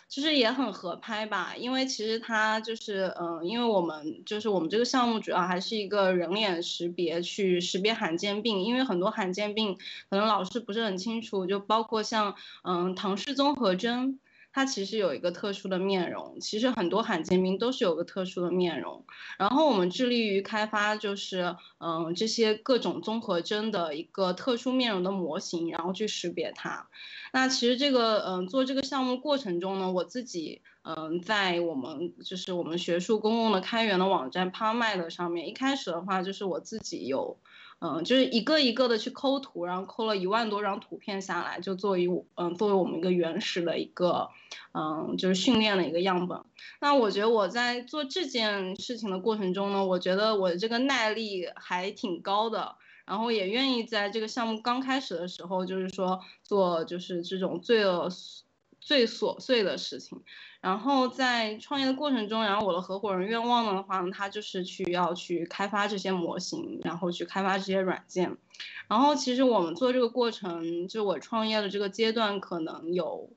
就是也很合拍吧，因为其实它就是因为我们这个项目主要还是一个人脸识别，去识别罕见病，因为很多罕见病可能老师不是很清楚，就包括像唐氏综合征。它其实有一个特殊的面容，其实很多罕见病都是有个特殊的面容。然后我们致力于开发就是这些各种综合征的一个特殊面容的模型，然后去识别它。那其实这个做这个项目过程中呢，我自己在我们学术公共的开源的网站 PubMed 上面，一开始的话就是我自己有。就是一个一个的去抠图，然后抠了1万多张图片下来，就作为我们一个原始的一个就是训练的一个样本。那我觉得我在做这件事情的过程中呢，我觉得我的这个耐力还挺高的，然后也愿意在这个项目刚开始的时候，就是说做就是这种最琐碎的事情。然后在创业的过程中，然后我的合伙人愿望的话呢，他就是要去开发这些模型，然后去开发这些软件。然后其实我们做这个过程，就我创业的这个阶段，可能有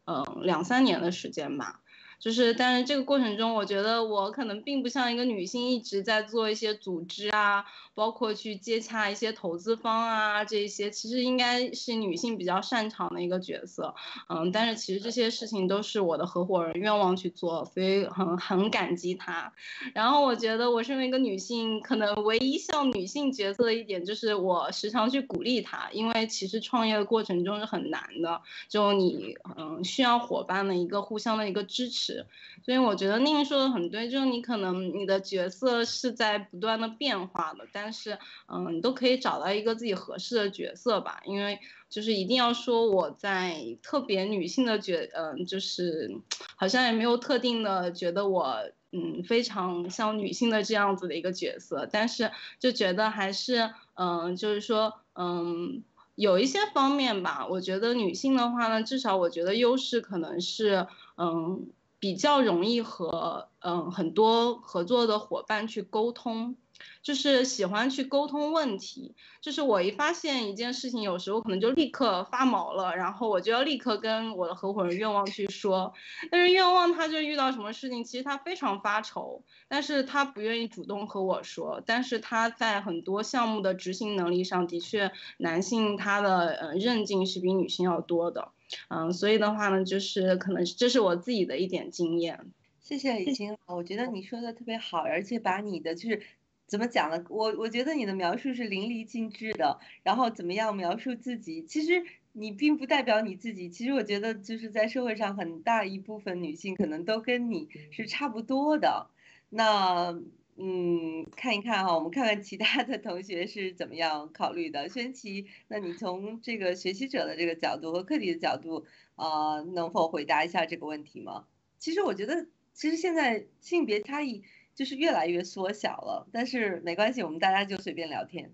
2、3年的时间吧。但是这个过程中，我觉得我可能并不像一个女性一直在做一些组织啊，包括去接洽一些投资方啊，这些其实应该是女性比较擅长的一个角色。但是其实这些事情都是我的合伙人愿望去做，所以很感激他。然后我觉得我身为一个女性，可能唯一像女性角色的一点就是我时常去鼓励他，因为其实创业的过程中是很难的，就你需要伙伴的一个互相的一个支持。所以我觉得宁说的很对，就是你可能你的角色是在不断的变化的，但是你都可以找到一个自己合适的角色吧。因为就是一定要说我在特别女性的就是好像也没有特定的觉得我非常像女性的这样子的一个角色，但是就觉得还是就是说有一些方面吧，我觉得女性的话呢，至少我觉得优势可能是比较容易和很多合作的伙伴去沟通，就是喜欢去沟通问题。就是我一发现一件事情，有时候可能就立刻发毛了，然后我就要立刻跟我的合伙人愿望去说。但是愿望他就遇到什么事情，其实他非常发愁，但是他不愿意主动和我说。但是他在很多项目的执行能力上，的确男性他的韧劲是比女性要多的。所以的话呢，就是可能这是我自己的一点经验。
谢谢李欣，我觉得你说的特别好，而且把你的就是怎么讲呢？我觉得你的描述是淋漓尽致的。然后怎么样描述自己，其实你并不代表你自己。其实我觉得就是在社会上很大一部分女性可能都跟你是差不多的。那看一看哈，我们看看其他的同学是怎么样考虑的。轩琪，那你从这个学习者的这个角度和课题的角度，能否回答一下这个问题吗？其实我觉得，其实现在性别差异就是越来越缩小了，但是没关系，我们大家就随便聊天。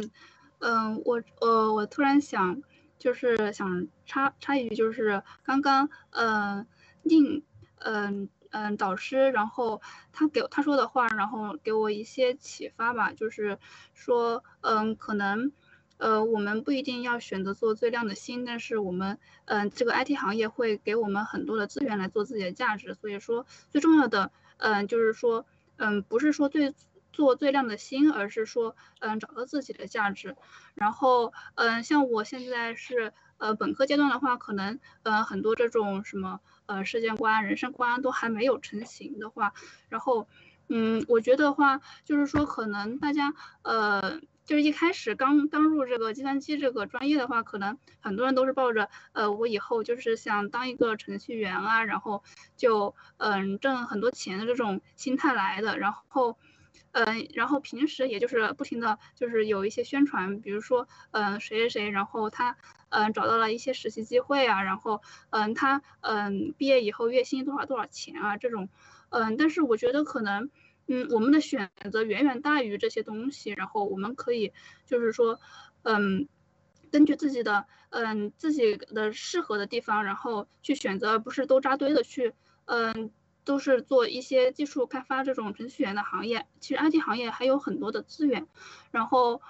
我突然想，就是想插一句，就是刚刚宁导师，然后他说的话，然后给我一些启发吧，就是说可能我们不一定要选择做最亮的星，但是我们这个 IT 行业会给我们很多的资源来做自己的价值，所以说最重要的就是说不是说做最亮的星，而是说找到自己的价值。然后像我现在是本科阶段的话，可能很多这种什么世界观、人生观都还没有成型的话，然后我觉得话就是说可能大家就是一开始刚入这个计算机这个专业的话，可能很多人都是抱着我以后就是想当一个程序员啊，然后就挣很多钱的这种心态来的，然后平时也就是不停的就是有一些宣传，比如说谁谁谁，然后他找到了一些实习机会啊，然后他毕业以后月薪多少钱啊这种，但是我觉得可能我们的选择远远大于这些东西，然后我们可以就是说根据自己的适合的地方，然后去选择，不是都扎堆的去都是做一些技术开发这种程序员的行业。其实 IT 行业还有很多的资源，然后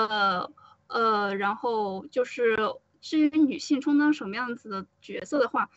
然后就是至于女性充当什么样子的角色的话，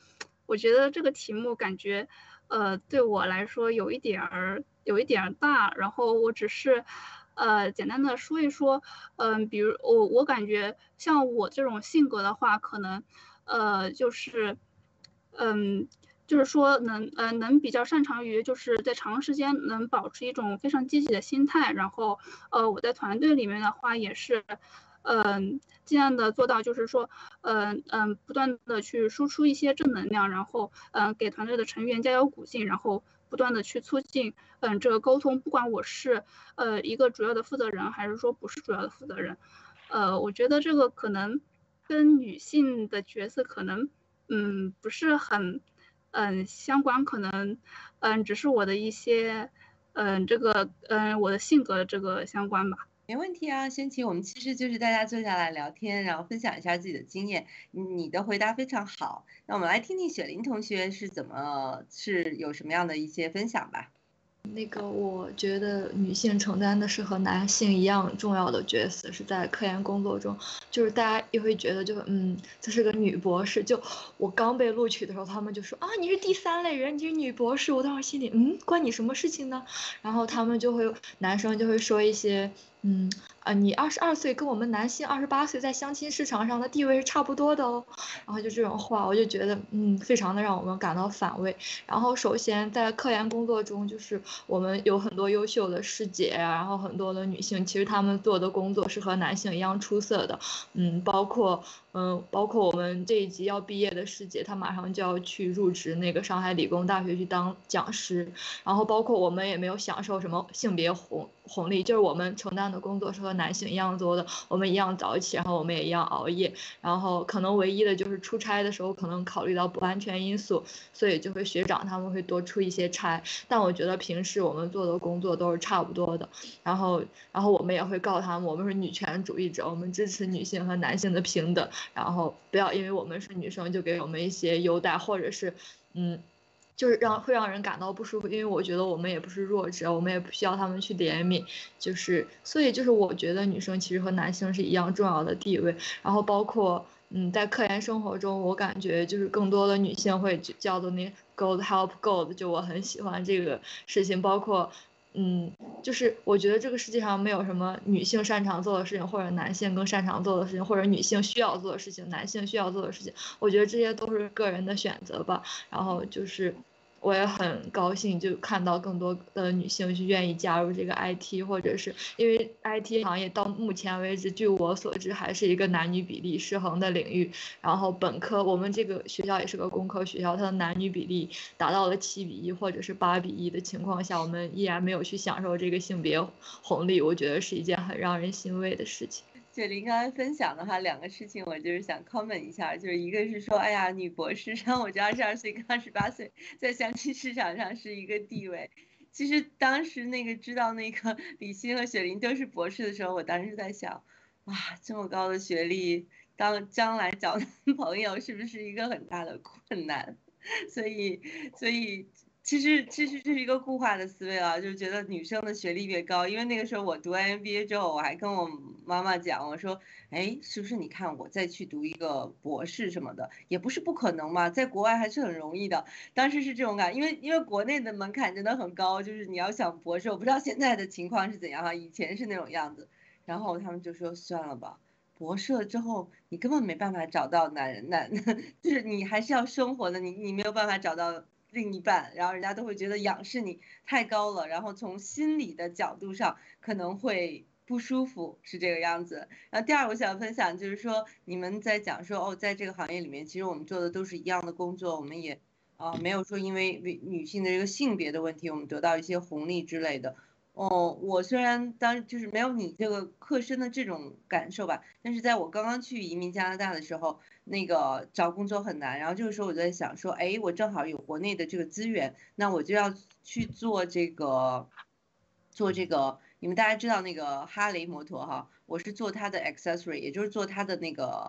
我觉得这个题目感觉对我来说有一点大，然后我只是简单的说一说，比如我感觉像我这种性格的话，可能就是就是说能比较擅长于就是在长时间能保持一种非常积极的心态，然后我在团队里面的话也是尽量的做到就是说不断的去输出一些正能量，然后给团队的成员加油鼓劲，然后不断的去促进这个沟通，不管我是一个主要的负责人还是说不是主要的负责人，我觉得这个可能跟女性的角色可能不是很相关，可能只是我的一些这个我的性格的这个相关吧。
没问题啊，先请我们其实就是大家坐下来聊天，然后分享一下自己的经验。你的回答非常好，那我们来听听雪玲同学是有什么样的一些分享吧。
那个，我觉得女性承担的是和男性一样重要的角色，是在科研工作中，就是大家也会觉得这是个女博士。就我刚被录取的时候，他们就说啊，你是第3类人，你是女博士。我当时心里关你什么事情呢？然后他们男生就会说一些你22岁跟我们男性28岁在相亲市场上的地位是差不多的哦。然后就这种话，我就觉得非常的让我们感到反胃。然后首先在科研工作中，就是我们有很多优秀的师姐啊，然后很多的女性，其实她们做的工作是和男性一样出色的。包括我们这一级要毕业的师姐，她马上就要去入职那个上海理工大学去当讲师。然后包括我们也没有享受什么性别红利，就是我们承担的工作是和男性一样多的，我们一样早起，然后我们也一样熬夜，然后可能唯一的就是出差的时候可能考虑到不安全因素，所以就会学长他们会多出一些差，但我觉得平时我们做的工作都是差不多的。然后我们也会告诉他们，我们是女权主义者，我们支持女性和男性的平等，然后不要因为我们是女生就给我们一些优待，或者是就是会让人感到不舒服，因为我觉得我们也不是弱者，我们也不需要他们去怜悯，所以我觉得女生其实和男性是一样重要的地位。然后包括在科研生活中，我感觉就是更多的女性会叫做那 gold help gold， 就我很喜欢这个事情。包括就是我觉得这个世界上没有什么女性擅长做的事情，或者男性更擅长做的事情，或者女性需要做的事情，男性需要做的事情，我觉得这些都是个人的选择吧。然后我也很高兴，就看到更多的女性去愿意加入这个 IT， 或者是因为 IT 行业到目前为止，据我所知还是一个男女比例失衡的领域。然后本科我们这个学校也是个工科学校，它的男女比例达到了7:1或者是8:1的情况下，我们依然没有去享受这个性别红利，我觉得是一件很让人欣慰的事情。
雪玲刚才分享的话，2个事情我就是想 comment 一下，就是一个是说，哎呀，女博士，然后我觉得22岁跟28岁在相亲市场上是一个地位。其实当时那个知道那个李欣和雪玲都是博士的时候，我当时在想，哇，这么高的学历，将来找男朋友是不是一个很大的困难？所以其实这是一个固化的思维啊，就是觉得女生的学历越高，因为那个时候我读完 MBA 之后，我还跟我妈妈讲，我说，哎，是不是你看我再去读一个博士什么的，也不是不可能嘛，在国外还是很容易的。当时是这种感，因为国内的门槛真的很高，就是你要想博士，我不知道现在的情况是怎样哈，以前是那种样子。然后他们就说算了吧，博士了之后你根本没办法找到就是你还是要生活的，你没有办法找到另一半，然后人家都会觉得仰视你太高了，然后从心理的角度上可能会不舒服，是这个样子。然后第二我想分享就是说，你们在讲说哦，在这个行业里面，其实我们做的都是一样的工作，我们也没有说因为女性的这个性别的问题，我们得到一些红利之类的。哦，我虽然就是没有你这个刻深的这种感受吧，但是在我刚刚去移民加拿大的时候，那个找工作很难，然后这个时候我就在想说，哎，我正好有国内的这个资源，那我就要去做这个，你们大家知道那个哈雷摩托哈，我是做它的 accessory，也就是做它的那个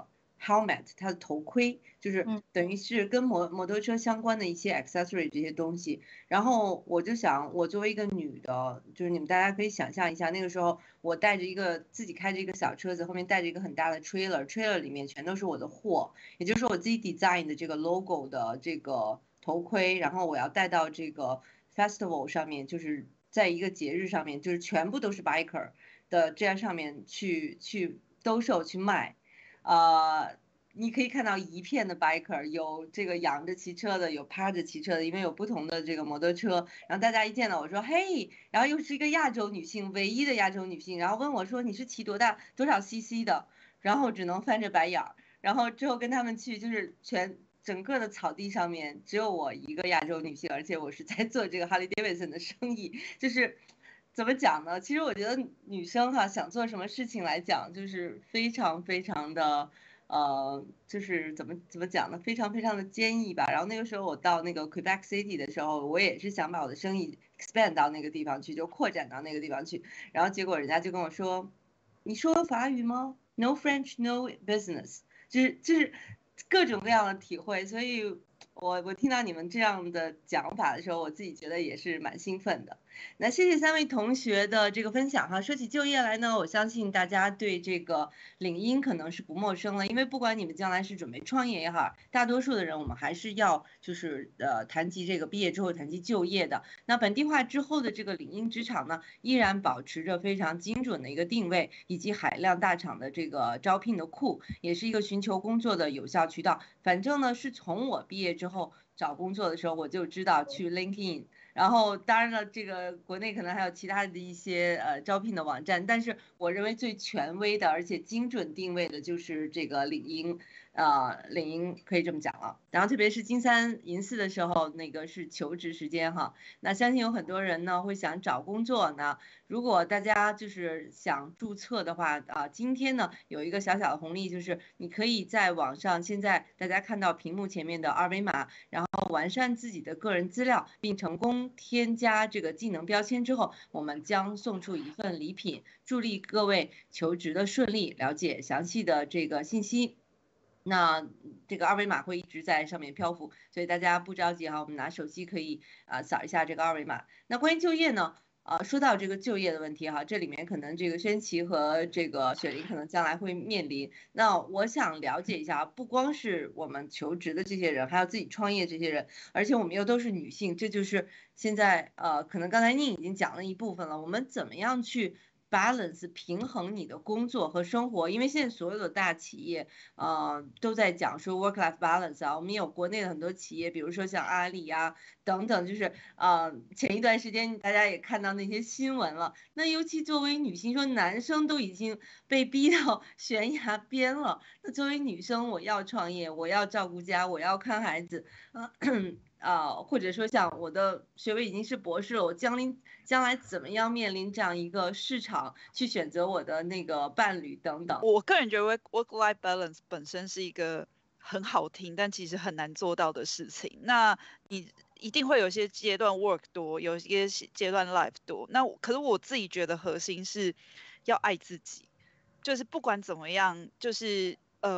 helmet， 它的头盔，就是等于是跟摩托车相关的一些 accessory 这些东西。然后我就想，我作为一个女的，就是你们大家可以想象一下，那个时候我带着自己开着一个小车子，后面带着一个很大的 trailer 里面全都是我的货，也就是说我自己 design 的这个 logo 的这个头盔，然后我要带到这个 festival 上面，就是在一个节日上面，就是全部都是 biker 的这样上面去兜售去卖。你可以看到一片的 biker， 有这个仰着骑车的，有趴着骑车的，因为有不同的这个摩托车。然后大家一见到我说嘿，然后又是一个亚洲女性，唯一的亚洲女性，然后问我说你是骑多少 cc 的，然后只能翻着白眼儿。然后之后跟他们去，就是整个的草地上面只有我一个亚洲女性，而且我是在做这个 Harley Davidson 的生意，就是怎么讲呢？其实我觉得女生哈想做什么事情来讲，就是非常非常的就是怎么讲呢？非常非常的坚毅吧。然后那个时候我到那个 Quebec City 的时候，我也是想把我的生意 expand 到那个地方去，就扩展到那个地方去。然后结果人家就跟我说：“你说法语吗？ No French, no business。”就是各种各样的体会，所以我听到你们这样的讲法的时候，我自己觉得也是蛮兴奋的。那谢谢3位同学的这个分享哈。说起就业来呢，我相信大家对这个领英可能是不陌生了，因为不管你们将来是准备创业也好，大多数的人我们还是要就是谈及这个毕业之后谈及就业的。那本地化之后的这个领英职场呢，依然保持着非常精准的一个定位，以及海量大厂的这个招聘的库，也是一个寻求工作的有效渠道。反正呢，是从我毕业之后找工作的时候，我就知道去 LinkedIn。然后当然了，这个国内可能还有其他的一些招聘的网站，但是我认为最权威的而且精准定位的就是这个领英。领英可以这么讲了。然后特别是金3银4的时候，那个是求职时间哈。那相信有很多人呢会想找工作呢。如果大家就是想注册的话今天呢有一个小小的红利，就是你可以在网上，现在大家看到屏幕前面的二维码，然后完善自己的个人资料，并成功添加这个技能标签之后，我们将送出一份礼品，助力各位求职的顺利。了解详细的这个信息，那这个二维码会一直在上面漂浮，所以大家不着急哈，我们拿手机可以扫一下这个二维码。那关于就业呢？说到这个就业的问题哈，这里面可能这个轩琪和这个雪玲可能将来会面临。那我想了解一下，不光是我们求职的这些人，还有自己创业这些人，而且我们又都是女性，这就是现在可能刚才宁已经讲了一部分了，我们怎么样去balance 平衡你的工作和生活？因为现在所有的大企业都在讲说 work-life balance 我们有国内的很多企业，比如说像阿里呀等等，就是前一段时间大家也看到那些新闻了。那尤其作为女性，说男生都已经被逼到悬崖边了，那作为女生，我要创业，我要照顾家，我要看孩子，或者说像我的学位已经是博士了，我将来怎么样面临这样一个市场，去选择我的那个伴侣等等。
我个人觉得 work-life balance 本身是一个很好听，但其实很难做到的事情。那你一定会有些阶段 work 多，有些阶段 life 多。那可是我自己觉得核心是要爱自己，就是不管怎么样，就是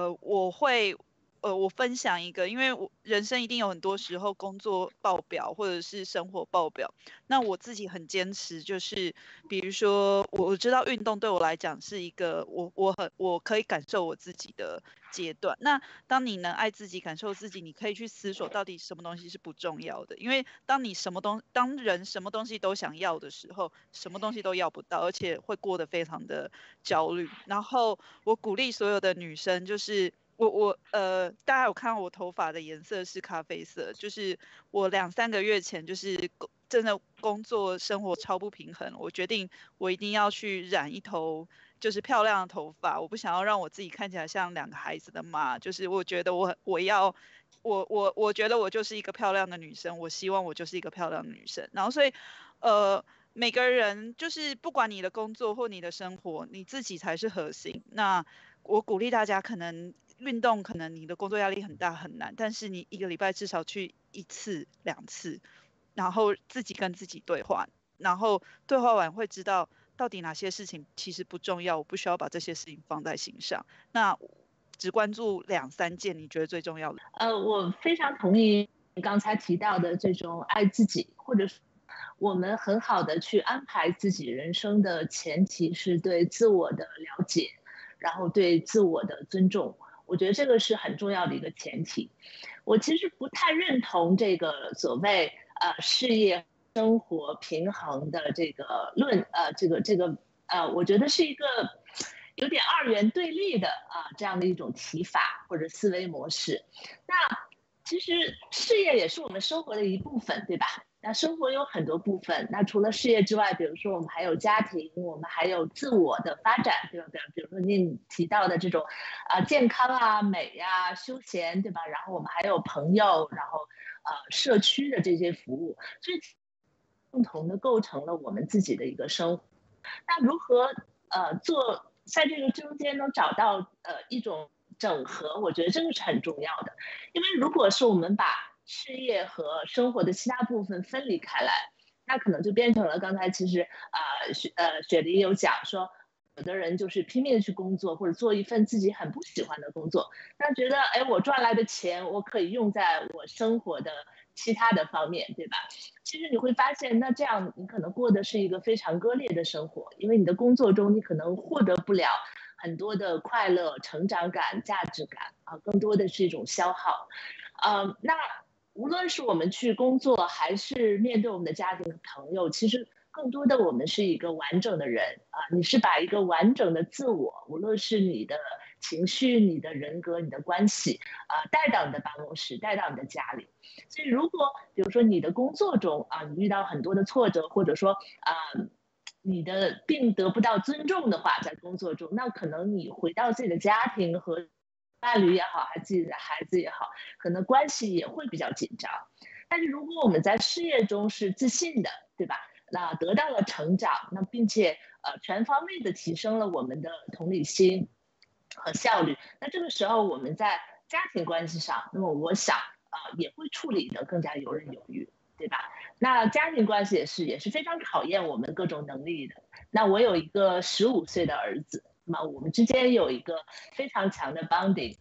我分享一个，因为我人生一定有很多时候工作爆表或者是生活爆表，那我自己很坚持，就是比如说我知道运动对我来讲是一个我可以感受我自己的阶段。那当你能爱自己、感受自己，你可以去思索到底什么东西是不重要的，因为当人什么东西都想要的时候，什么东西都要不到，而且会过得非常的焦虑。然后我鼓励所有的女生，就是大家有看到我头发的颜色是咖啡色，就是我2-3个月前就是真的工作生活超不平衡，我决定我一定要去染一头就是漂亮的头发，我不想要让我自己看起来像2个孩子的妈，就是我觉得我觉得我就是一个漂亮的女生，我希望我就是一个漂亮的女生。然后所以每个人就是不管你的工作或你的生活，你自己才是核心。那我鼓励大家，可能运动，可能你的工作压力很大很难，但是你1个礼拜至少去1次2次，然后自己跟自己对话，然后对话完会知道到底哪些事情其实不重要，我不需要把这些事情放在心上。那只关注2-3件你觉得最重要的？
我非常同意你刚才提到的这种爱自己，或者我们很好的去安排自己人生的前提是对自我的了解，然后对自我的尊重，我觉得这个是很重要的一个前提。我其实不太认同这个所谓事业生活平衡的这个我觉得是一个有点二元对立的这样的一种提法或者思维模式。那其实事业也是我们生活的一部分，对吧？那生活有很多部分，那除了事业之外，比如说我们还有家庭，我们还有自我的发展，对吧？比如说您提到的这种健康啊、美啊、休闲，对吧？然后我们还有朋友，然后社区的这些服务，所以共同的构成了我们自己的一个生活。那如何在这个中间能找到一种整合，我觉得这个是很重要的。因为如果是我们把事业和生活的其他部分分离开来，那可能就变成了刚才其实雪梨有讲说，有的人就是拼命的去工作，或者做一份自己很不喜欢的工作，那觉得我赚来的钱我可以用在我生活的其他的方面，对吧？其实你会发现，那这样你可能过的是一个非常割裂的生活，因为你的工作中你可能获得不了很多的快乐、成长感、价值感更多的是一种消耗。那无论是我们去工作，还是面对我们的家庭和朋友，其实更多的我们是一个完整的人你是把一个完整的自我，无论是你的情绪、你的人格、你的关系带到你的办公室，带到你的家里。所以如果比如说你的工作中你遇到很多的挫折，或者说你的并得不到尊重的话，在工作中，那可能你回到自己的家庭和伴侣也好，还是自己的孩子也好，可能关系也会比较紧张。但是如果我们在事业中是自信的，对吧？那得到了成长，那并且全方位的提升了我们的同理心和效率，那这个时候我们在家庭关系上，那么我想也会处理得更加游刃有余，对吧？那家庭关系也是非常考验我们各种能力的。那我有一个15岁的儿子，那么我们之间有一个非常强的 bonding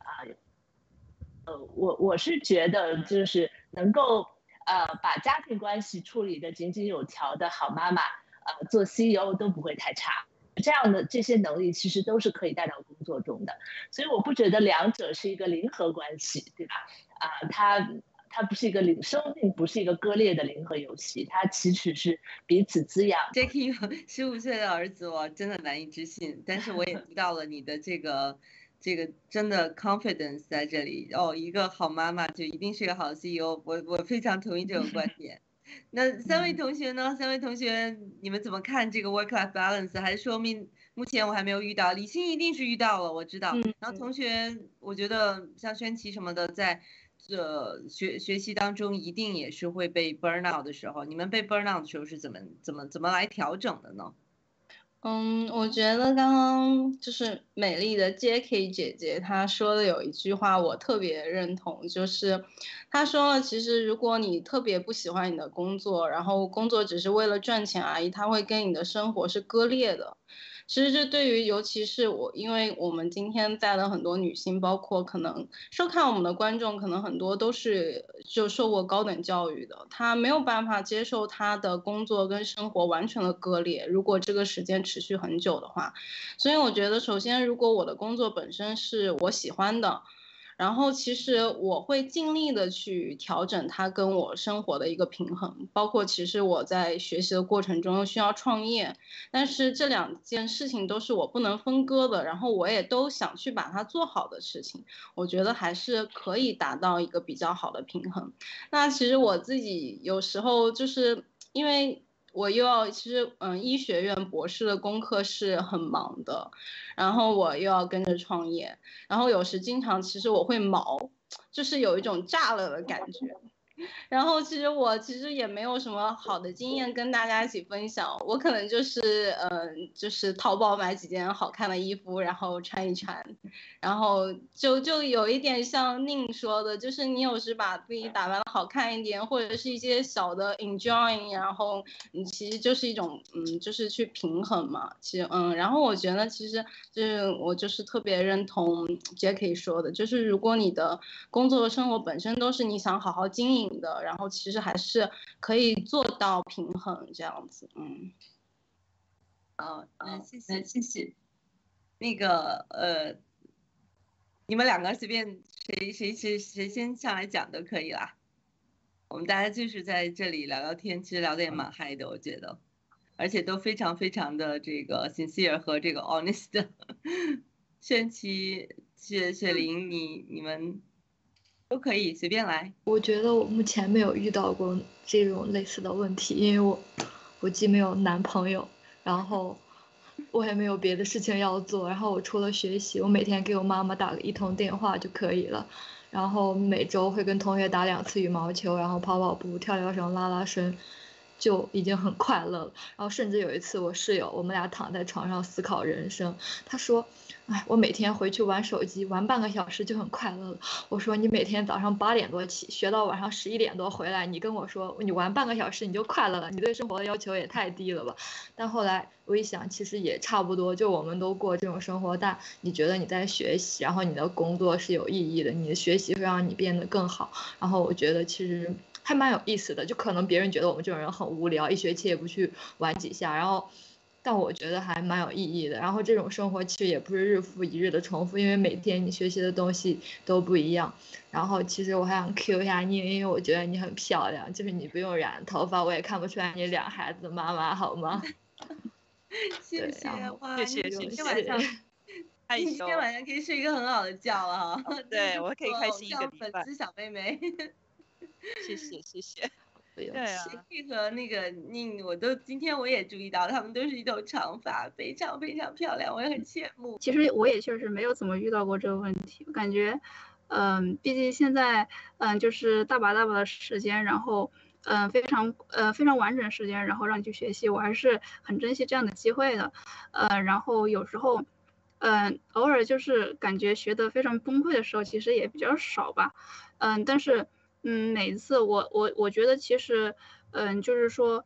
我是觉得就是能够把家庭关系处理得井井有条的好妈妈做 CEO 都不会太差。这样的这些能力其实都是可以带到工作中的，所以我不觉得两者是一个零和关系，对吧？它不是一个生命不是一个割裂的零和游戏，它其实是彼此滋养。
Jackie 有15岁的儿子，我真的难以置信。但是我也知道了你的这个真的 confidence 在这里一个好妈妈就一定是个好 CEO，我非常同意这种观点。那3位同学呢？3位同学，你们怎么看这个 work-life balance？ 还是说目前我还没有遇到？李欣一定是遇到了，我知道。然后同学，我觉得像轩琪什么的，在学习当中一定也是会被 burn out 的时候，你们被 burn out 的时候是怎么来调整的呢？
我觉得刚刚就是美丽的 Jackie 姐姐她说的有一句话我特别认同，就是她说了，其实如果你特别不喜欢你的工作，然后工作只是为了赚钱而已，它会跟你的生活是割裂的。其实这对于尤其是因为我们今天在的很多女性，包括可能收看我们的观众，可能很多都是就受过高等教育的，她没有办法接受她的工作跟生活完全的割裂，如果这个时间持续很久的话。所以我觉得首先如果我的工作本身是我喜欢的，然后其实我会尽力的去调整它跟我生活的一个平衡，包括其实我在学习的过程中又需要创业，但是这2件事情都是我不能分割的，然后我也都想去把它做好的事情，我觉得还是可以达到一个比较好的平衡。那其实我自己有时候就是因为我又要其实医学院博士的功课是很忙的，然后我又要跟着创业，然后有时经常其实我会毛，就是有一种炸了的感觉。 然后其实也没有什么好的经验跟大家一起分享，我可能就是淘宝买几件好看的衣服，然后穿一穿，然后就有一点像宁说的，就是你有时把自己打扮的好看一点，或者是一些小的 enjoying，然后你其实就是一种就是去平衡嘛，其实然后我觉得其实就是我就是特别认同 Jackie 说的，就是如果你的工作和生活本身都是你想好好经营的，然后其实还是可以做到平衡这样子。
那谢谢。那个你们两个随便谁先上来讲都可以啦。我们大家就是在这里聊聊天，其实聊得也蛮嗨的，我觉得，而且都非常非常的这个 sincere 和这个 honest。炫琪、雪玲，你们都可以随便来。
我觉得我目前没有遇到过这种类似的问题，因为我既没有男朋友，然后我也没有别的事情要做，然后我除了学习，我每天给我妈妈打个1通电话就可以了，然后每周会跟同学打2次羽毛球，然后跑跑步、跳跳绳、拉拉伸，就已经很快乐了。然后甚至有一次我室友，我们俩躺在床上思考人生，他说：“哎，我每天回去玩手机，玩半个小时就很快乐了。”我说：“你每天早上8点多起，学到晚上11点多回来，你跟我说你玩半个小时你就快乐了，你对生活的要求也太低了吧？”但后来我一想，其实也差不多，就我们都过这种生活，但你觉得你在学习，然后你的工作是有意义的，你的学习会让你变得更好，然后我觉得其实还蛮有意思的。就可能别人觉得我们这种人很无聊，一学期也不去玩几下，然后但我觉得还蛮有意义的。然后这种生活其实也不是日复一日的重复，因为每天你学习的东西都不一样。然后其实我还想 Q 一下你，因为我觉得你很漂亮，就是你不用染头发，我也看不出来你2孩子的妈妈，好吗？
谢谢哇，
谢谢。
今天晚上可以睡一个很好的觉了哈。
对，我可以开心一个礼
拜。粉丝小妹妹，
谢谢。
对
啊，
Jackie和那个宁，今天我也注意到，他们都是一头长发，非常非常漂亮，我也很羡慕。
其实我也确实没有怎么遇到过这个问题，我感觉，毕竟现在，就是大把的时间，然后，非常完整时间，然后让你去学习，我还是很珍惜这样的机会的，然后有时候，偶尔就是感觉学得非常崩溃的时候，其实也比较少吧，但是。每一次我觉得其实，就是说，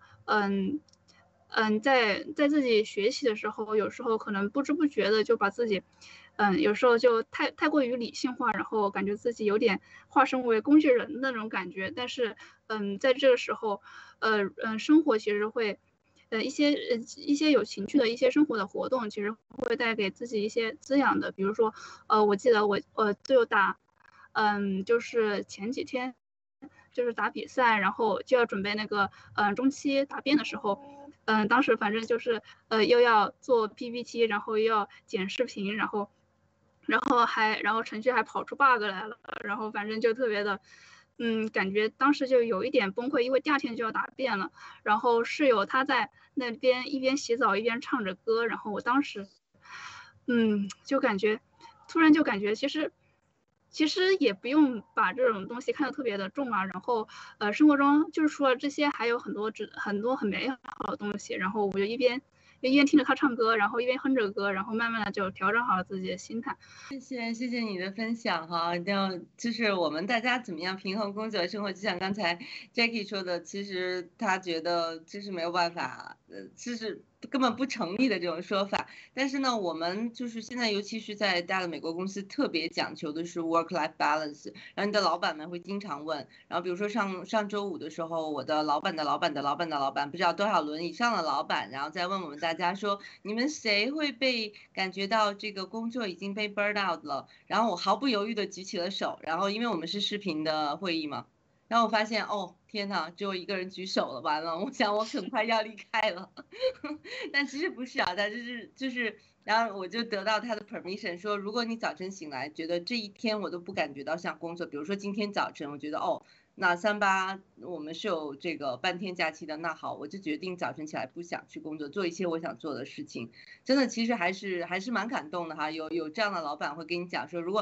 在自己学习的时候，有时候可能不知不觉的就把自己，有时候就太过于理性化，然后感觉自己有点化身为工具人的那种感觉。但是，在这个时候，生活其实会，一些有情趣的一些生活的活动，其实会带给自己一些滋养的。比如说，我记得我就打，就是前几天。就是打比赛，然后就要准备那个中期答辩的时候，当时反正就是又要做 PPT，然后又要剪视频，然后程序还跑出 bug 来了，然后反正就特别的，感觉当时就有一点崩溃，因为第2天就要答辩了，然后室友他在那边一边洗澡一边唱着歌，然后我当时，就感觉突然就感觉其实也不用把这种东西看得特别的重啊，然后生活中就是除了这些还有很多很美好的东西，然后我就一边听着他唱歌，然后一边哼着歌，然后慢慢的就调整好了自己的心态。
谢谢你的分享哈，就是我们大家怎么样平衡工作和生活，就像刚才 Jackie 说的，其实他觉得这是没有办法，这是根本不成立的这种说法。但是呢，我们就是现在，尤其是在大的美国公司，特别讲求的是 work-life balance。然后你的老板们会经常问，然后比如说上周五的时候，我的老板的老板的老板的老板，不知道多少轮以上的老板，然后再问我们大家说，你们谁会被感觉到这个工作已经被 burn out 了？然后我毫不犹豫的举起了手，然后因为我们是视频的会议嘛。然后我发现，哦，天哪，只有一个人举手了，完了，我想我很快要离开了，但其实不是啊，他就是，然后我就得到他的 permission， 说如果你早晨醒来觉得这一天我都不感觉到像工作，比如说今天早晨我觉得哦，那3/8我们是有这个半天假期的，那好，我就决定早晨起来不想去工作，做一些我想做的事情，真的其实还是蛮感动的哈，有这样的老板会跟你讲说，如果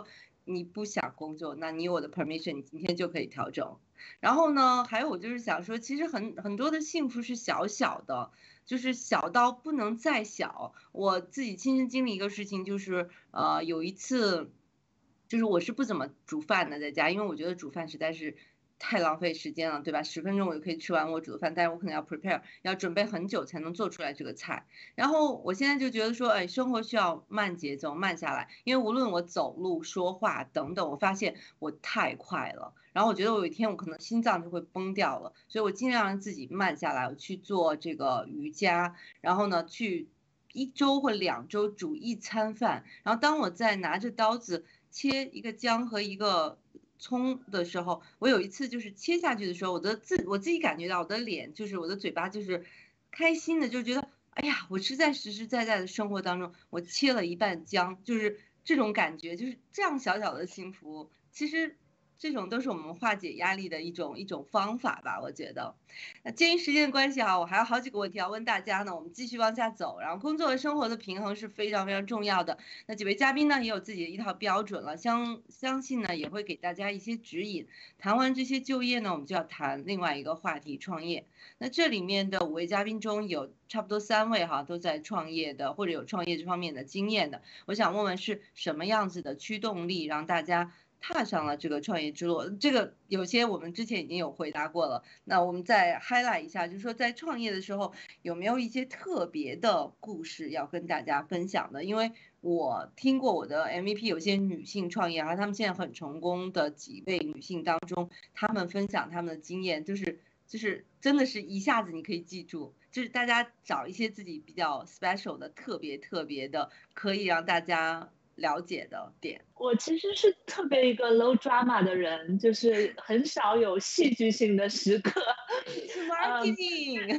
你不想工作，那你有我的 permission，你今天就可以调整。然后呢，还有我就是想说，其实很多的幸福是小小的，就是小到不能再小。我自己亲身经历一个事情，就是有一次，就是我是不怎么煮饭的在家，因为我觉得煮饭实在是太浪费时间了，对吧？10分钟我就可以吃完我煮的饭，但是我可能要 prepare，要准备很久才能做出来这个菜。然后我现在就觉得说，哎，生活需要慢节奏，慢下来，因为无论我走路、说话等等，我发现我太快了。然后我觉得我有一天我可能心脏就会崩掉了，所以我尽量让自己慢下来，我去做这个瑜伽，然后呢，去1周或2周煮一餐饭。然后当我在拿着刀子切一个姜和一个葱的时候，我有一次就是切下去的时候，我自己感觉到我的脸就是我的嘴巴就是开心的，就觉得哎呀，我是在实实在在的生活当中，我切了一半姜，就是这种感觉，就是这样小小的幸福，其实这种都是我们化解压力的一种方法吧，我觉得。那鉴于时间的关系啊，我还有好几个问题要问大家呢，我们继续往下走。然后工作和生活的平衡是非常非常重要的。那几位嘉宾呢也有自己的一套标准了，相信呢也会给大家一些指引。谈完这些就业呢，我们就要谈另外一个话题，创业。那这里面的5位嘉宾中有差不多3位哈都在创业的，或者有创业这方面的经验的。我想问问是什么样子的驱动力让大家踏上了这个创业之路？这个有些我们之前已经有回答过了，那我们再 highlight 一下，就是说在创业的时候有没有一些特别的故事要跟大家分享的？因为我听过我的 MVP 有些女性创业啊，她们现在很成功的几位女性当中，她们分享她们的经验，就是真的是一下子你可以记住，就是大家找一些自己比较 special 的、特别的，可以让大家了解的点。
我其实是特别一个 low drama 的人，就是很少有戏剧性的时刻。
是 marketing。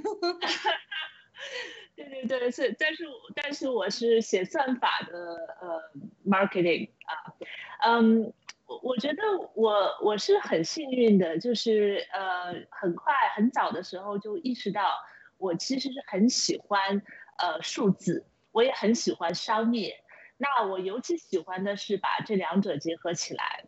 对对对，但是我是写算法的marketing 啊，我觉得我是很幸运的，就是很快很早的时候就意识到我其实是很喜欢数字，我也很喜欢商业。那我尤其喜欢的是把这两者结合起来。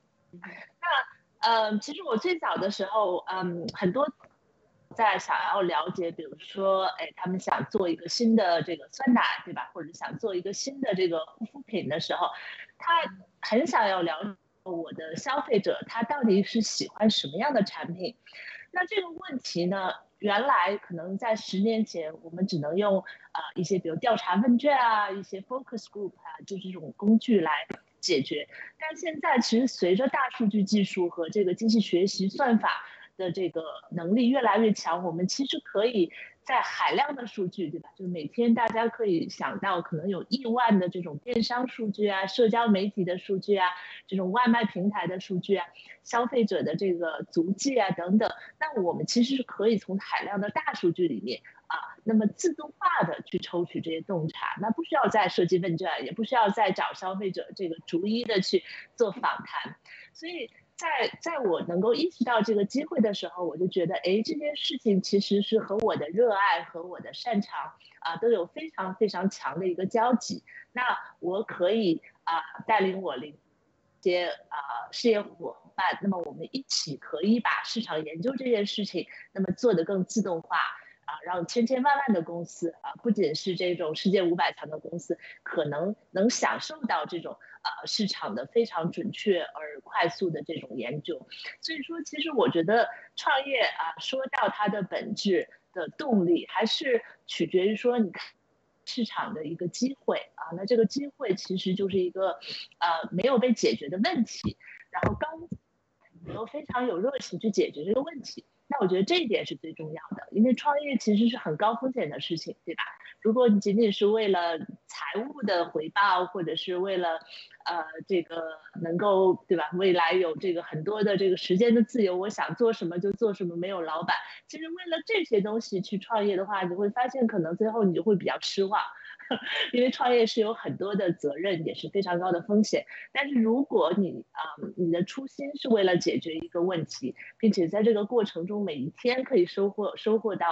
那其实我最早的时候，很多在想要了解，比如说，哎，他们想做一个新的这个酸奶，对吧？或者想做一个新的这个护肤品的时候，他很想要了解我的消费者他到底是喜欢什么样的产品。那这个问题呢，原来可能在10年前，我们只能用一些比如调查问卷啊，一些 focus group 啊，就这种工具来解决。但现在其实随着大数据技术和这个机器学习算法的这个能力越来越强，我们其实可以在海量的数据，对吧？就每天大家可以想到可能有亿万的这种电商数据啊、社交媒体的数据啊、这种外卖平台的数据啊、消费者的这个足迹啊等等，那我们其实是可以从海量的大数据里面那么自动化的去抽取这些洞察，那不需要再设计问卷，也不需要再找消费者这个逐一的去做访谈。所以在我能够意识到这个机会的时候，我就觉得，哎，这件事情其实是和我的热爱和我的擅长都有非常非常强的一个交集。那我可以带领我一些事业伙伴，那么我们一起可以把市场研究这件事情，那么做得更自动化。让千千万万的公司不仅是这种世界500强的公司，可能能享受到这种市场的非常准确而快速的这种研究。所以说，其实我觉得创业说到它的本质的动力，还是取决于说你看市场的一个机会那这个机会其实就是一个没有被解决的问题，然后你又非常有热情去解决这个问题。那我觉得这一点是最重要的，因为创业其实是很高风险的事情，对吧？如果你仅仅是为了财务的回报，或者是为了这个能够对吧，未来有这个很多的这个时间的自由，我想做什么就做什么，没有老板，其实为了这些东西去创业的话，你会发现可能最后你就会比较失望。因为创业是有很多的责任，也是非常高的风险。但是如果你的初心是为了解决一个问题，并且在这个过程中每一天可以收获到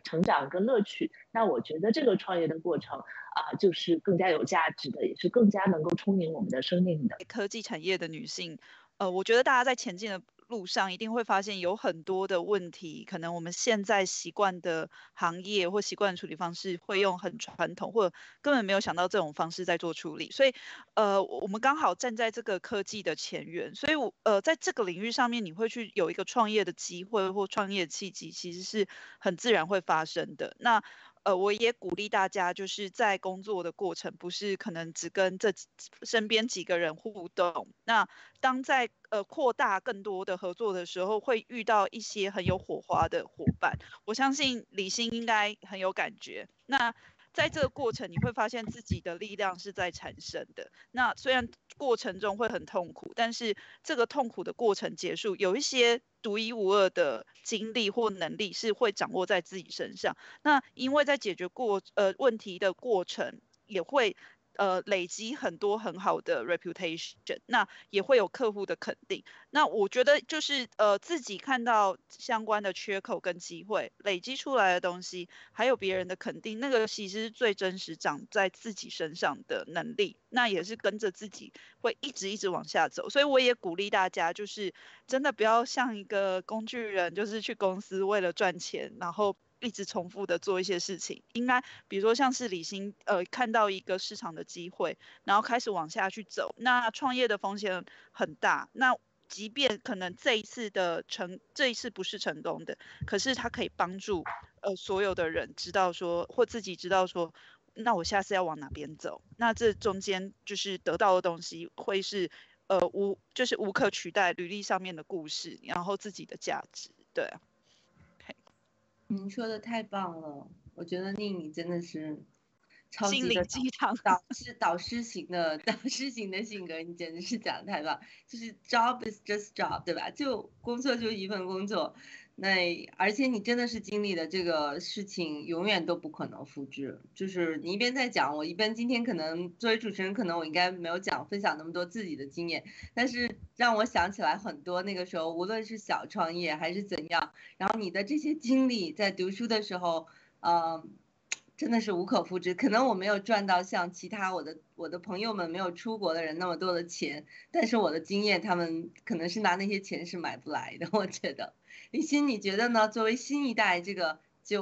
成长跟乐趣。那我觉得这个创业的过程就是更加有价值的，也是更加能够充盈我们的生命的。
科技产业的女性，我觉得大家在前进的路上一定会发现有很多的问题，可能我们现在习惯的行业或习惯的处理方式会用很传统，或者根本没有想到这种方式在做处理。所以，我们刚好站在这个科技的前缘，所以在这个领域上面，你会去有一个创业的机会或创业契机，其实是很自然会发生的。那我也鼓励大家，就是在工作的过程，不是可能只跟身边几个人互动。那当在扩大更多的合作的时候，会遇到一些很有火花的伙伴。我相信李欣应该很有感觉。那在这个过程，你会发现自己的力量是在产生的。那虽然过程中会很痛苦，但是这个痛苦的过程结束，有一些独一无二的经历或能力是会掌握在自己身上。那因为在解决问题的过程，也会累积很多很好的 reputation， 那也会有客户的肯定。那我觉得就是自己看到相关的缺口跟机会，累积出来的东西，还有别人的肯定，那个其实是最真实长在自己身上的能力，那也是跟着自己会一直往下走。所以我也鼓励大家，就是真的不要像一个工具人，就是去公司为了赚钱，然后一直重复的做一些事情。应该比如说像是李欣看到一个市场的机会，然后开始往下去走。那创业的风险很大，那即便可能这一次不是成功的，可是它可以帮助所有的人知道说，或自己知道说，那我下次要往哪边走。那这中间就是得到的东西会是就是无可取代履历上面的故事，然后自己的价值。对啊。
你说的太棒了，我觉得宁你真的是超级
心灵鸡汤
导师型的性格，你简直是讲的太棒。就是 job is just job， 对吧？就工作就一份工作。那而且你真的是经历的这个事情，永远都不可能复制。就是你一边在讲，我一边今天可能作为主持人，可能我应该没有分享那么多自己的经验，但是让我想起来很多那个时候，无论是小创业还是怎样，然后你的这些经历在读书的时候，真的是无可复制。可能我没有赚到像其他我的朋友们没有出国的人那么多的钱，但是我的经验，他们可能是拿那些钱是买不来的。我觉得，李欣，你觉得呢？作为新一代这个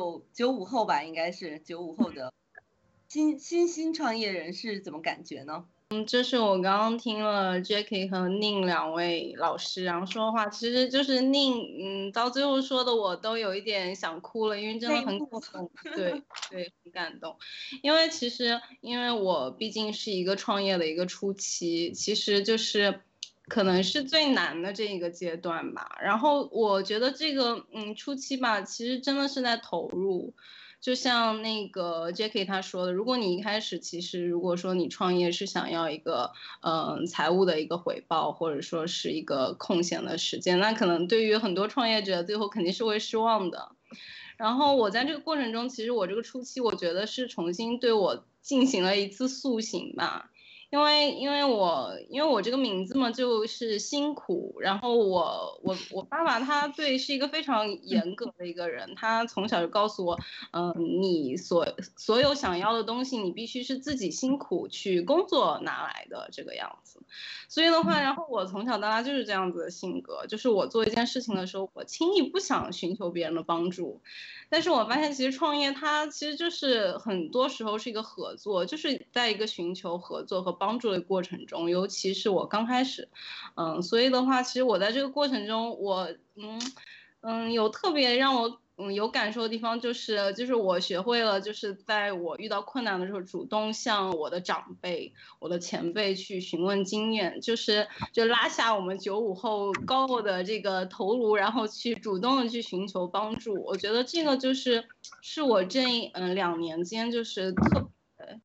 95后吧，应该是95后的新创业人士，怎么感觉呢？
这是我刚刚听了 Jackie 和宁两位老师然后说的话，其实就是宁，到最后说的我都有一点想哭了，因为真的很感动，对，很感动。因为我毕竟是一个创业的一个初期，其实就是可能是最难的这一个阶段吧。然后我觉得这个初期吧，其实真的是在投入。就像那个 Jackie 他说的，如果你一开始其实如果说你创业是想要一个财务的一个回报，或者说是一个空闲的时间，那可能对于很多创业者最后肯定是会失望的。然后我在这个过程中，其实我这个初期我觉得是重新对我进行了一次塑形吧。因为我这个名字嘛，就是辛苦。然后我爸爸他是一个非常严格的一个人，他从小就告诉我，你所有想要的东西，你必须是自己辛苦去工作拿来的这个样子。所以的话，然后我从小到大就是这样子的性格，就是我做一件事情的时候，我轻易不想寻求别人的帮助。但是我发现其实创业它其实就是很多时候是一个合作，就是在一个寻求合作和帮助的过程中，尤其是我刚开始，所以的话，其实我在这个过程中，我有特别让我有感受的地方，就是我学会了，就是在我遇到困难的时候，主动向我的长辈、我的前辈去询问经验，就拉下我们95后高傲的这个头颅，然后去主动的去寻求帮助。我觉得这个是我这2年间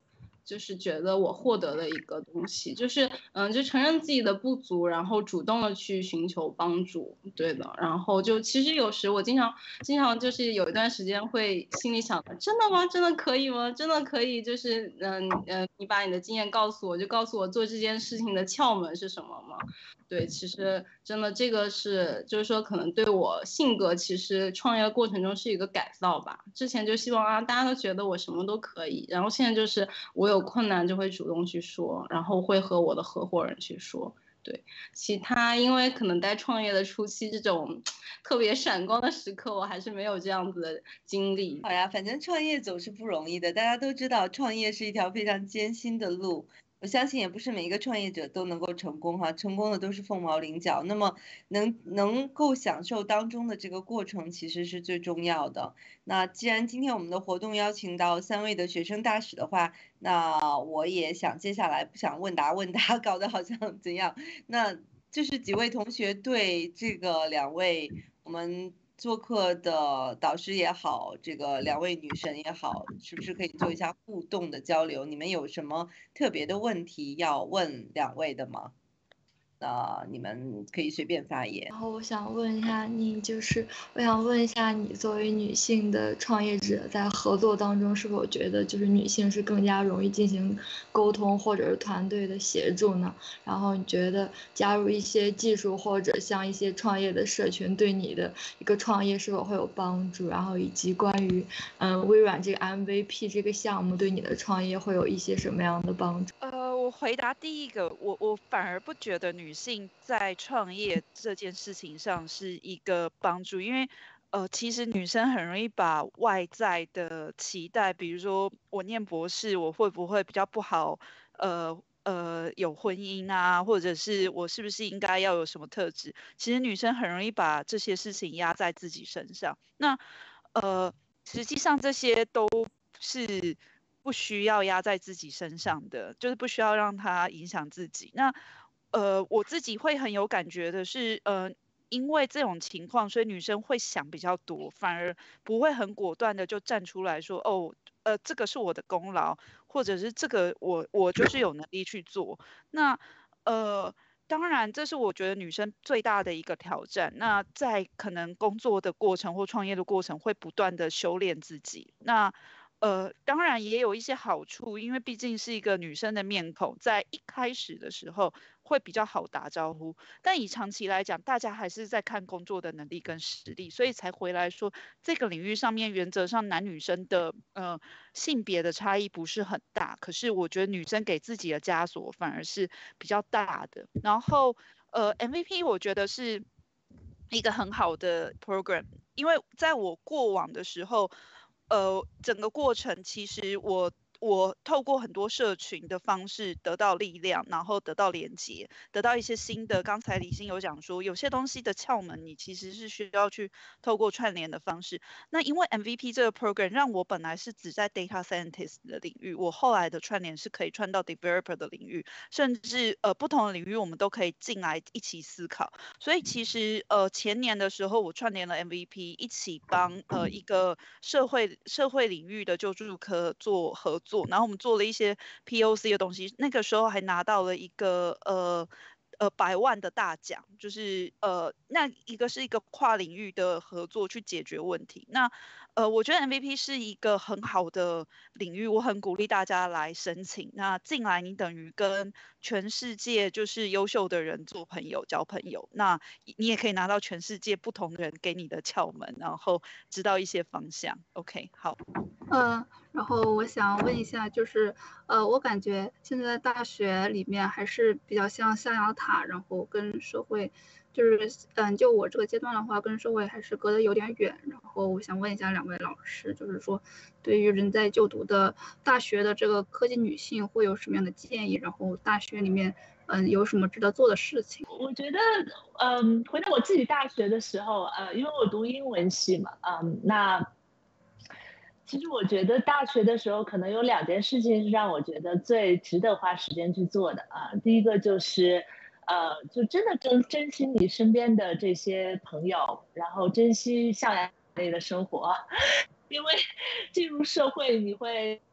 就是觉得我获得的一个东西，就是就承认自己的不足，然后主动的去寻求帮助，对的。然后就其实有时我经常就是有一段时间会心里想，真的吗？真的可以吗？真的可以？就是你把你的经验告诉我，就告诉我做这件事情的窍门是什么吗？对，其实真的这个是，就是说可能对我性格，其实创业的过程中是一个改造吧。之前就希望啊，大家都觉得我什么都可以，然后现在就是我有困难就会主动去说，然后会和我的合伙人去说。对，其他因为可能在创业的初期这种特别闪光的时刻，我还是没有这样子的经历。
好呀，反正创业总是不容易的，大家都知道创业是一条非常艰辛的路。我相信也不是每一个创业者都能够成功哈，成功的都是凤毛麟角。那么能够享受当中的这个过程，其实是最重要的。那既然今天我们的活动邀请到3位的学生大使的话，那我也想接下来不想问答，搞得好像怎样？那就是几位同学对这个2位我们做客的导师也好，这个2位女神也好，是不是可以做一下互动的交流？你们有什么特别的问题要问2位的吗？你们可以随便发言。
然后我想问一下你，我想问一下你作为女性的创业者，在合作当中是否觉得就是女性是更加容易进行沟通或者是团队的协助呢？然后你觉得加入一些技术或者像一些创业的社群对你的一个创业是否会有帮助？然后以及关于微软这个 MVP 这个项目对你的创业会有一些什么样的帮助？
我回答第一个，我反而不觉得女性在创业这件事情上是一个帮助，因为其实女生很容易把外在的期待，比如说我念博士，我会不会比较不好，有婚姻啊，或者是我是不是应该要有什么特质？其实女生很容易把这些事情压在自己身上。那实际上这些都是不需要压在自己身上的，就是不需要让它影响自己。那我自己会很有感觉的是，因为这种情况，所以女生会想比较多，反而不会很果断的就站出来说，哦，这个是我的功劳，或者是这个我就是有能力去做。那当然，这是我觉得女生最大的一个挑战。那在可能工作的过程或创业的过程，会不断的修炼自己。那当然也有一些好处，因为毕竟是一个女生的面孔，在一开始的时候会比较好打招呼。但以长期来讲，大家还是在看工作的能力跟实力，所以才回来说这个领域上面原则上男女生的性别的差异不是很大。可是我觉得女生给自己的枷锁反而是比较大的。然后MVP 我觉得是一个很好的 program，因为在我过往的时候。整个过程其实我透过很多社群的方式得到力量，然后得到连接，得到一些新的。刚才李欣有讲说，有些东西的窍门，你其实是需要去透过串联的方式。那因为 MVP 这个 program 让我本来是只在 data scientist 的领域，我后来的串联是可以串到 developer 的领域，甚至不同的领域我们都可以进来一起思考。所以其实前年的时候，我串联了 MVP， 一起帮一个社会领域的救助科做合作，然后我们做了一些 POC 的东西，那个时候还拿到了一个100万的大奖，就是那一个是一个跨领域的合作去解决问题。那我觉得 MVP 是一个很好的领域，我很鼓励大家来申请。那进来你等于跟全世界就是优秀的人做朋友、交朋友，那你也可以拿到全世界不同的人给你的窍门，然后知道一些方向。OK， 好。
然后我想问一下，就是我感觉现在大学里面还是比较像象牙塔，然后跟社会，就是就我这个阶段的话，跟社会还是隔得有点远。然后我想问一下2位老师，就是说对于人在就读的大学的这个科技女性会有什么样的建议？然后大学里面有什么值得做的事情？
我觉得回到我自己大学的时候，因为我读英文系嘛，那其实我觉得大学的时候可能有2件事情是让我觉得最值得花时间去做的啊。第一个就是就真的珍惜你身边的这些朋友，然后珍惜校园里的生活，因为进入社会你会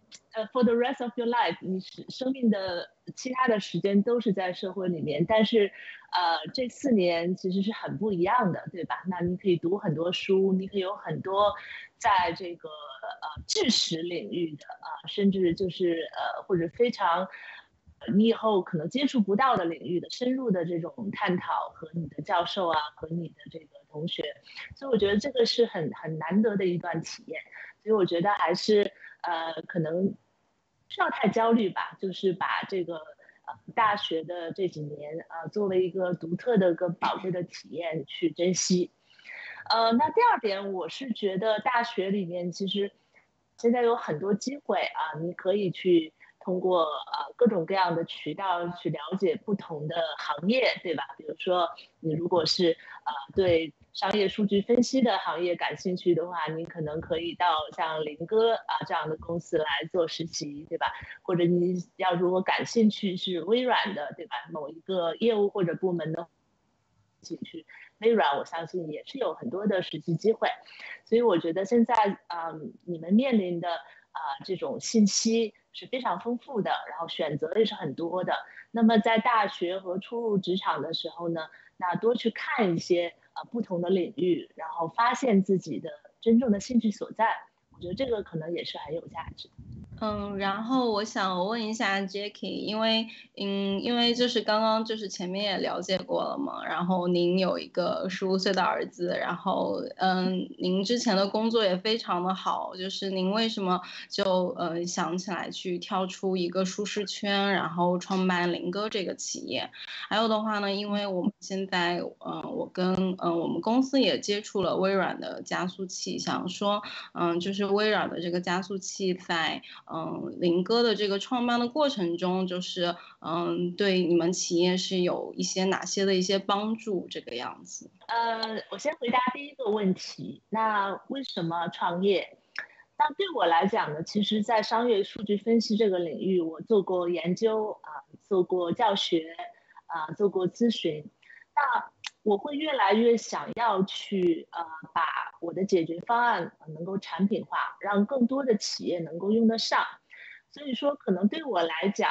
for the rest of your life， 你生命的其他的时间都是在社会里面，但是这4年其实是很不一样的，对吧？那你可以读很多书，你可以有很多在这个知识领域的甚至就是或者非常你以后可能接触不到的领域的深入的这种探讨和你的教授和你的这个同学，所以我觉得这个是很难得的一段体验，所以我觉得还是可能不需要太焦虑吧，就是把这个大学的这几年作为一个独特的跟宝贵的体验去珍惜。那第二点，我是觉得大学里面其实现在有很多机会你可以去通过各种各样的渠道去了解不同的行业，对吧？比如说你如果是对商业数据分析的行业感兴趣的话，你可能可以到像林哥这样的公司来做实习，对吧？或者你要如果感兴趣是微软的，对吧？某一个业务或者部门的兴趣，微软我相信也是有很多的实习机会，所以我觉得现在你们面临的这种信息是非常丰富的，然后选择也是很多的。那么在大学和初入职场的时候呢，那多去看一些不同的领域，然后发现自己的真正的兴趣所在，我觉得这个可能也是很有价值的。
然后我想问一下 Jackie， 因为就是刚刚就是前面也了解过了嘛，然后您有一个15岁的儿子，然后您之前的工作也非常的好，就是您为什么就想起来去跳出一个舒适圈，然后创办林哥这个企业？还有的话呢，因为我们现在我跟我们公司也接触了微软的加速器，想说就是微软的这个加速器在林哥的这个创办的过程中，就是对你们企业是有一些哪些的一些帮助这个样子？
我先回答第一个问题，那为什么创业？那对我来讲呢，其实在商业数据分析这个领域，我做过研究做过教学做过咨询，那我会越来越想要去把我的解决方案能够产品化，让更多的企业能够用得上。所以说，可能对我来讲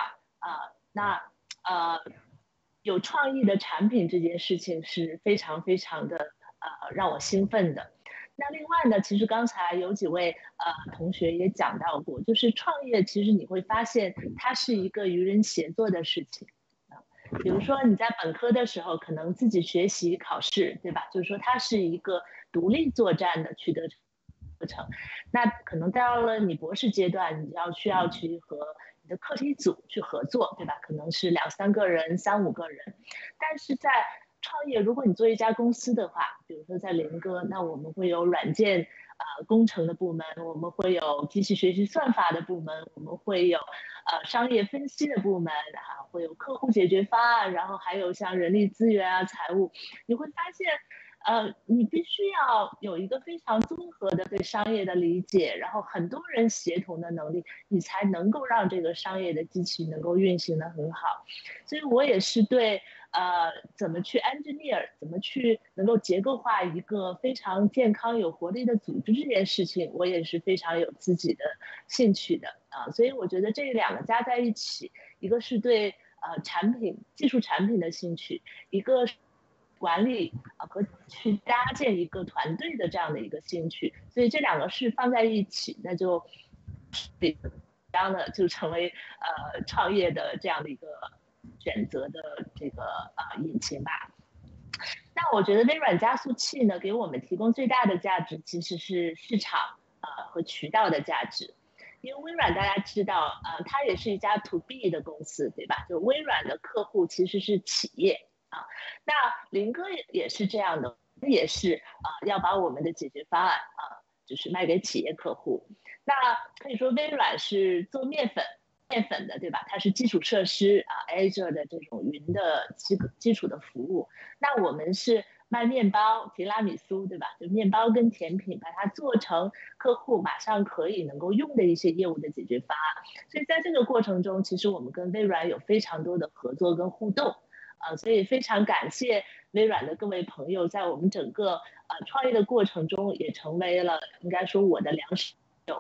有创意的产品这件事情是非常非常的让我兴奋的。那另外呢，其实刚才有几位同学也讲到过，就是创业其实你会发现它是一个与人协作的事情。比如说你在本科的时候可能自己学习考试，对吧？就是说它是一个独立作战的取得过程。那可能到了你博士阶段，你需要去和你的课题组去合作，对吧？可能是2、3个人、3、5个人。但是在创业，如果你做一家公司的话，比如说在林哥，那我们会有软件工程的部门，我们会有机器学习算法的部门，我们会有商业分析的部门会有客户解决方案，然后还有像人力资源财务，你会发现你必须要有一个非常综合的对商业的理解，然后很多人协同的能力，你才能够让这个商业的机器能够运行得很好。所以我也是对怎么去 engineer， 怎么去能够结构化一个非常健康有活力的组织这件事情，我也是非常有自己的兴趣的所以我觉得这两个加在一起，一个是对技术产品的兴趣，一个管理和去搭建一个团队的这样的一个兴趣，所以这两个是放在一起，那就就成为创业的这样的一个选择的这个引擎吧。那我觉得微软加速器呢，给我们提供最大的价值其实是市场和渠道的价值。因为微软大家知道它也是一家 to B 的公司，对吧？就微软的客户其实是企业那林哥也是这样的，也是要把我们的解决方案就是卖给企业客户。那可以说微软是做面粉的，对吧？它是基础设施Azure 的这种云的基础的服务。那我们是卖面包、提拉米苏，对吧？就面包跟甜品，把它做成客户马上可以能够用的一些业务的解决方案。所以在这个过程中，其实我们跟微软有非常多的合作跟互动所以非常感谢微软的各位朋友，在我们整个创业的过程中，也成为了应该说我的良师友吧。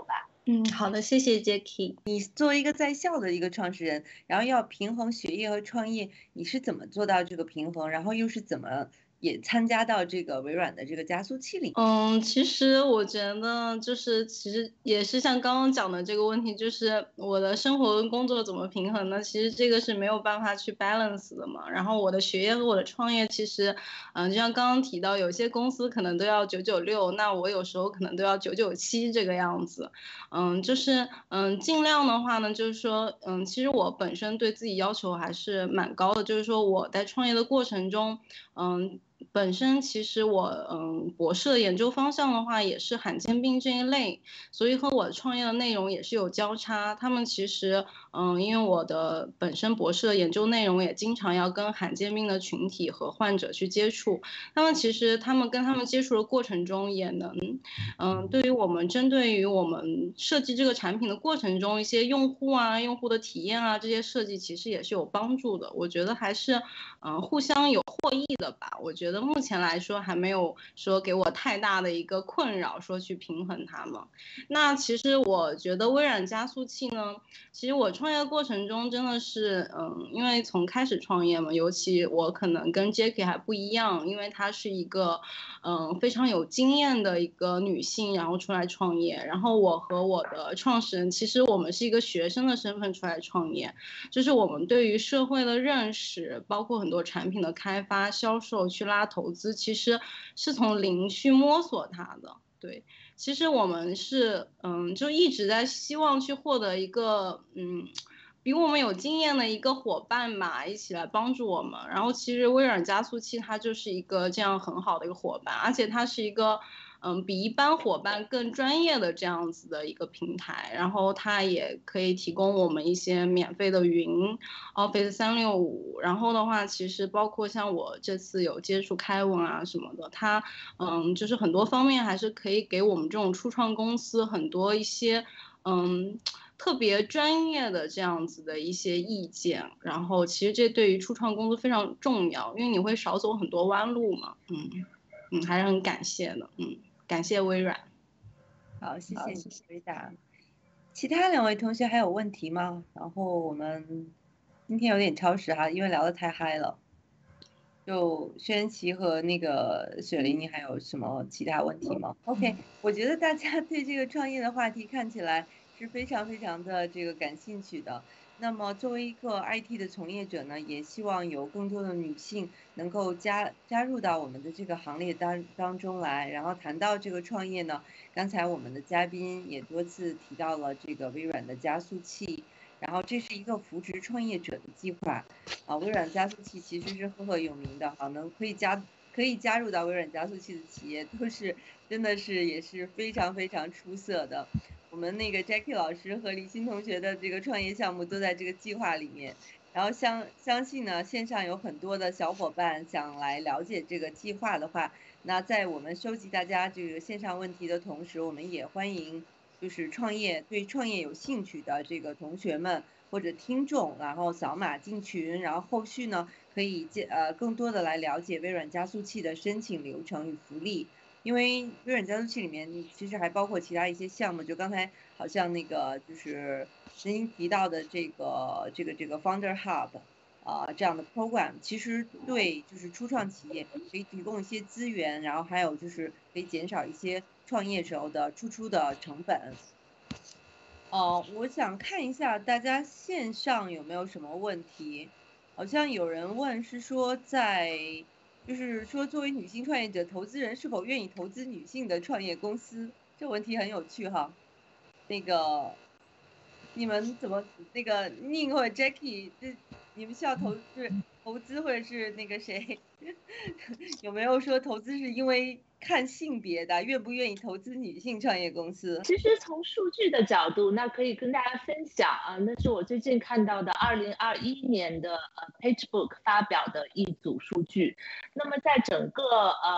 好的，谢谢 Jacky。
你作为一个在校的一个创始人，然后要平衡学业和创业，你是怎么做到这个平衡？然后又是怎么也参加到这个微软的这个加速器里？
其实我觉得其实也是像刚刚讲的这个问题，就是我的生活跟工作怎么平衡呢？其实这个是没有办法去 balance 的嘛。然后我的学业和我的创业，其实，就像刚刚提到，有些公司可能都要996，那我有时候可能都要997这个样子。尽量的话呢，就是说，其实我本身对自己要求还是蛮高的，就是说我在创业的过程中，本身其实我博士的研究方向的话也是罕见病这一类，所以和我创业的内容也是有交叉。他们其实因为我的本身博士的研究内容也经常要跟罕见病的群体和患者去接触，其实他们跟他们接触的过程中也能对于我们针对于我们设计这个产品的过程中一些用户啊、用户的体验啊这些设计其实也是有帮助的。我觉得还是互相有获益的吧。我觉得目前来说还没有说给我太大的一个困扰，说去平衡它们。那其实我觉得微软加速器呢，其实我创业的过程中真的是因为从开始创业嘛，尤其我可能跟 Jacky 还不一样，因为她是一个非常有经验的一个女性，然后出来创业。然后我和我的创始人，其实我们是一个学生的身份出来创业，就是我们对于社会的认识，包括很多产品的开发、销售、去拉投资，其实是从零去摸索它的。对，其实我们是就一直在希望去获得一个比我们有经验的一个伙伴吧，一起来帮助我们。然后其实微软加速器它就是一个这样很好的一个伙伴，而且它是一个比一般伙伴更专业的这样子的一个平台。然后它也可以提供我们一些免费的云 Office 365。然后的话，其实包括像我这次有接触开文啊什么的，它就是很多方面还是可以给我们这种初创公司很多一些特别专业的这样子的一些意见。然后其实这对于初创公司非常重要，因为你会少走很多弯路嘛。还是很感谢的。感谢微软。
好，谢谢你的回答。其他两位同学还有问题吗？然后我们今天有点超时哈，因为聊得太嗨了。就轩琪和那个雪梨，你还有什么其他问题吗 ？OK， 我觉得大家对这个创业的话题看起来是非常非常的这个感兴趣的。那么作为一个 IT 的从业者呢，也希望有更多的女性能够加入到我们的这个行列当中来。然后谈到这个创业呢，刚才我们的嘉宾也多次提到了这个微软的加速器。然后这是一个扶持创业者的计划，微软加速器其实是赫赫有名的，可以加入到微软加速器的企业都是真的是也是非常非常出色的。我们那个 Jacky 老师和李欣同学的这个创业项目都在这个计划里面。然后相信呢，线上有很多的小伙伴想来了解这个计划的话，那在我们收集大家这个线上问题的同时，我们也欢迎就是对创业有兴趣的这个同学们或者听众，然后扫码进群，然后后续呢可以更多的来了解微软加速器的申请流程与福利。因为微软加速器里面其实还包括其他一些项目，就刚才好像那个就是您提到的这个 Founder Hub 这样的 program， 其实对就是初创企业可以提供一些资源，然后还有就是可以减少一些创业时候的输出的成本。我想看一下大家线上有没有什么问题。好像有人问是说就是说作为女性创业者，投资人是否愿意投资女性的创业公司？这问题很有趣哈。那个你们怎么那个宁或者 Jacky， 你们需要投资或者是那个谁有没有说投资是因为看性别的，愿不愿意投资女性创业公司？
其实从数据的角度，那可以跟大家分享啊，那是我最近看到的2021年的PageBook 发表的一组数据。那么在整个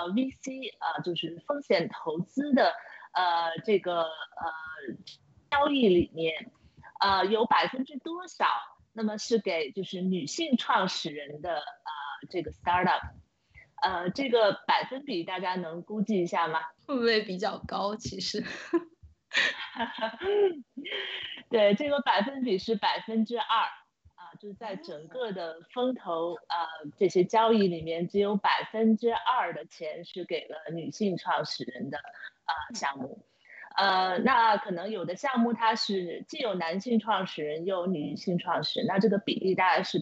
VC 就是风险投资的这个交易里面，有多少那么是给就是女性创始人的这个 startup， 这个百分比大家能估计一下吗？
会不会比较高？其实
对，这个百分比是2%啊，就是在整个的风投这些交易里面，只有2%的钱是给了女性创始人的项目。那可能有的项目它是既有男性创始人又有女性创始人，那这个比例大概是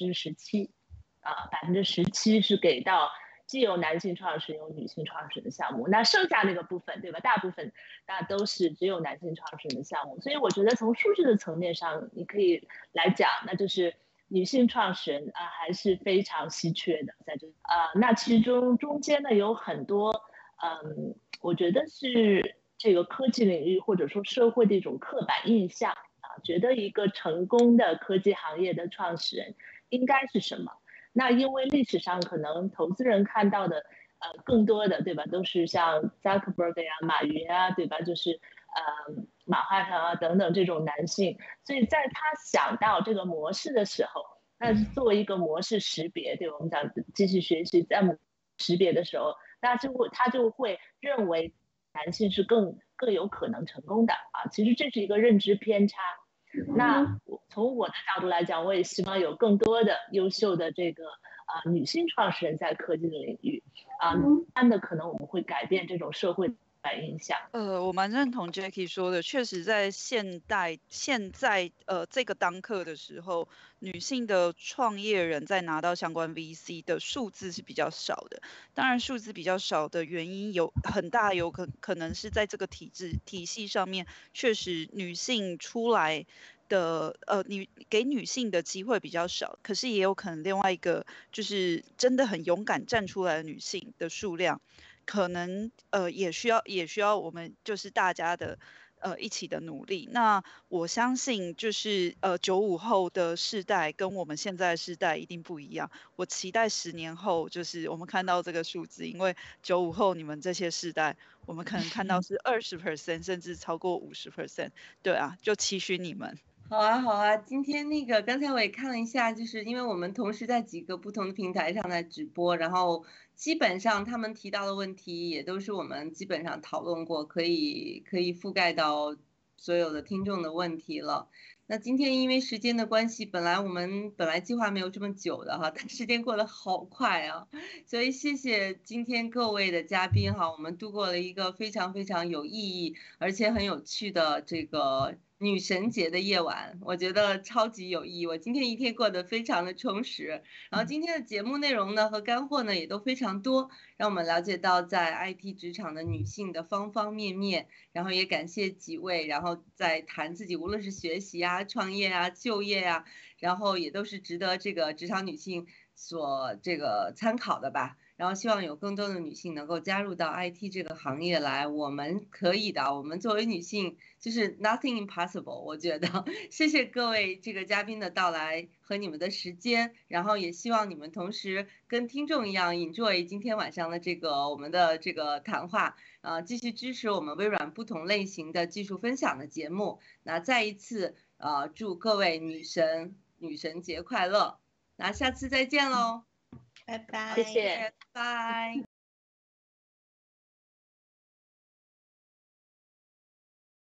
17%，17%是给到既有男性创始人有女性创始人的项目，那剩下那个部分，对吧？大部分那都是只有男性创始人的项目，所以我觉得从数据的层面上，你可以来讲，那就是女性创始人还是非常稀缺的，在这那其中间呢有很多，我觉得是这个科技领域或者说社会的一种刻板印象觉得一个成功的科技行业的创始人应该是什么？那因为历史上可能投资人看到的更多的对吧，都是像 Zuckerberg 呀、马云啊，对吧？就是马化腾啊等等这种男性，所以在他想到这个模式的时候，那作为一个模式识别，对吧？我们讲机器学习在识别的时候，那他就会认为男性是更有可能成功的其实这是一个认知偏差。那从我的角度来讲，我也希望有更多的优秀的这个女性创始人在科技的领域慢慢的可能我们会改变这种社会的印象。
我蛮认同 Jackie 说的，确实在现在这个当刻的时候，女性的创业人在拿到相关 VC 的数字是比较少的。当然，数字比较少的原因有很大，有可能是在这个体系上面，确实女性出来的给女性的机会比较少，可是也有可能另外一个就是真的很勇敢站出来的女性的数量。可能也需要我们就是大家的一起的努力。那我相信就是95后的世代跟我们现在的世代一定不一样。我期待10年后就是我们看到这个数字，因为95后你们这些世代，我们可能看到是20%甚至超过50%。对啊，就期许你们。
好啊，好啊，今天刚才我也看了一下，就是因为我们同时在几个不同的平台上在直播，然后基本上他们提到的问题也都是我们基本上讨论过，可以覆盖到所有的听众的问题了。那今天因为时间的关系，我们本来计划没有这么久的哈，但时间过得好快啊，所以谢谢今天各位的嘉宾哈，我们度过了一个非常非常有意义而且很有趣的这个女神节的夜晚，我觉得超级有意义。我今天一天过得非常的充实，然后今天的节目内容呢和干货呢也都非常多，让我们了解到在 IT 职场的女性的方方面面，然后也感谢几位，然后在谈自己无论是学习啊、创业啊、就业啊，然后也都是值得这个职场女性所这个参考的吧。然后希望有更多的女性能够加入到 IT 这个行业来，我们可以的。我们作为女性，就是 nothing impossible。我觉得，谢谢各位这个嘉宾的到来和你们的时间，然后也希望你们同时跟听众一样 enjoy 今天晚上的我们的这个谈话，继续支持我们微软不同类型的技术分享的节目。那再一次祝各位女神节快乐！那下次再见喽。
拜拜，
谢谢，
拜。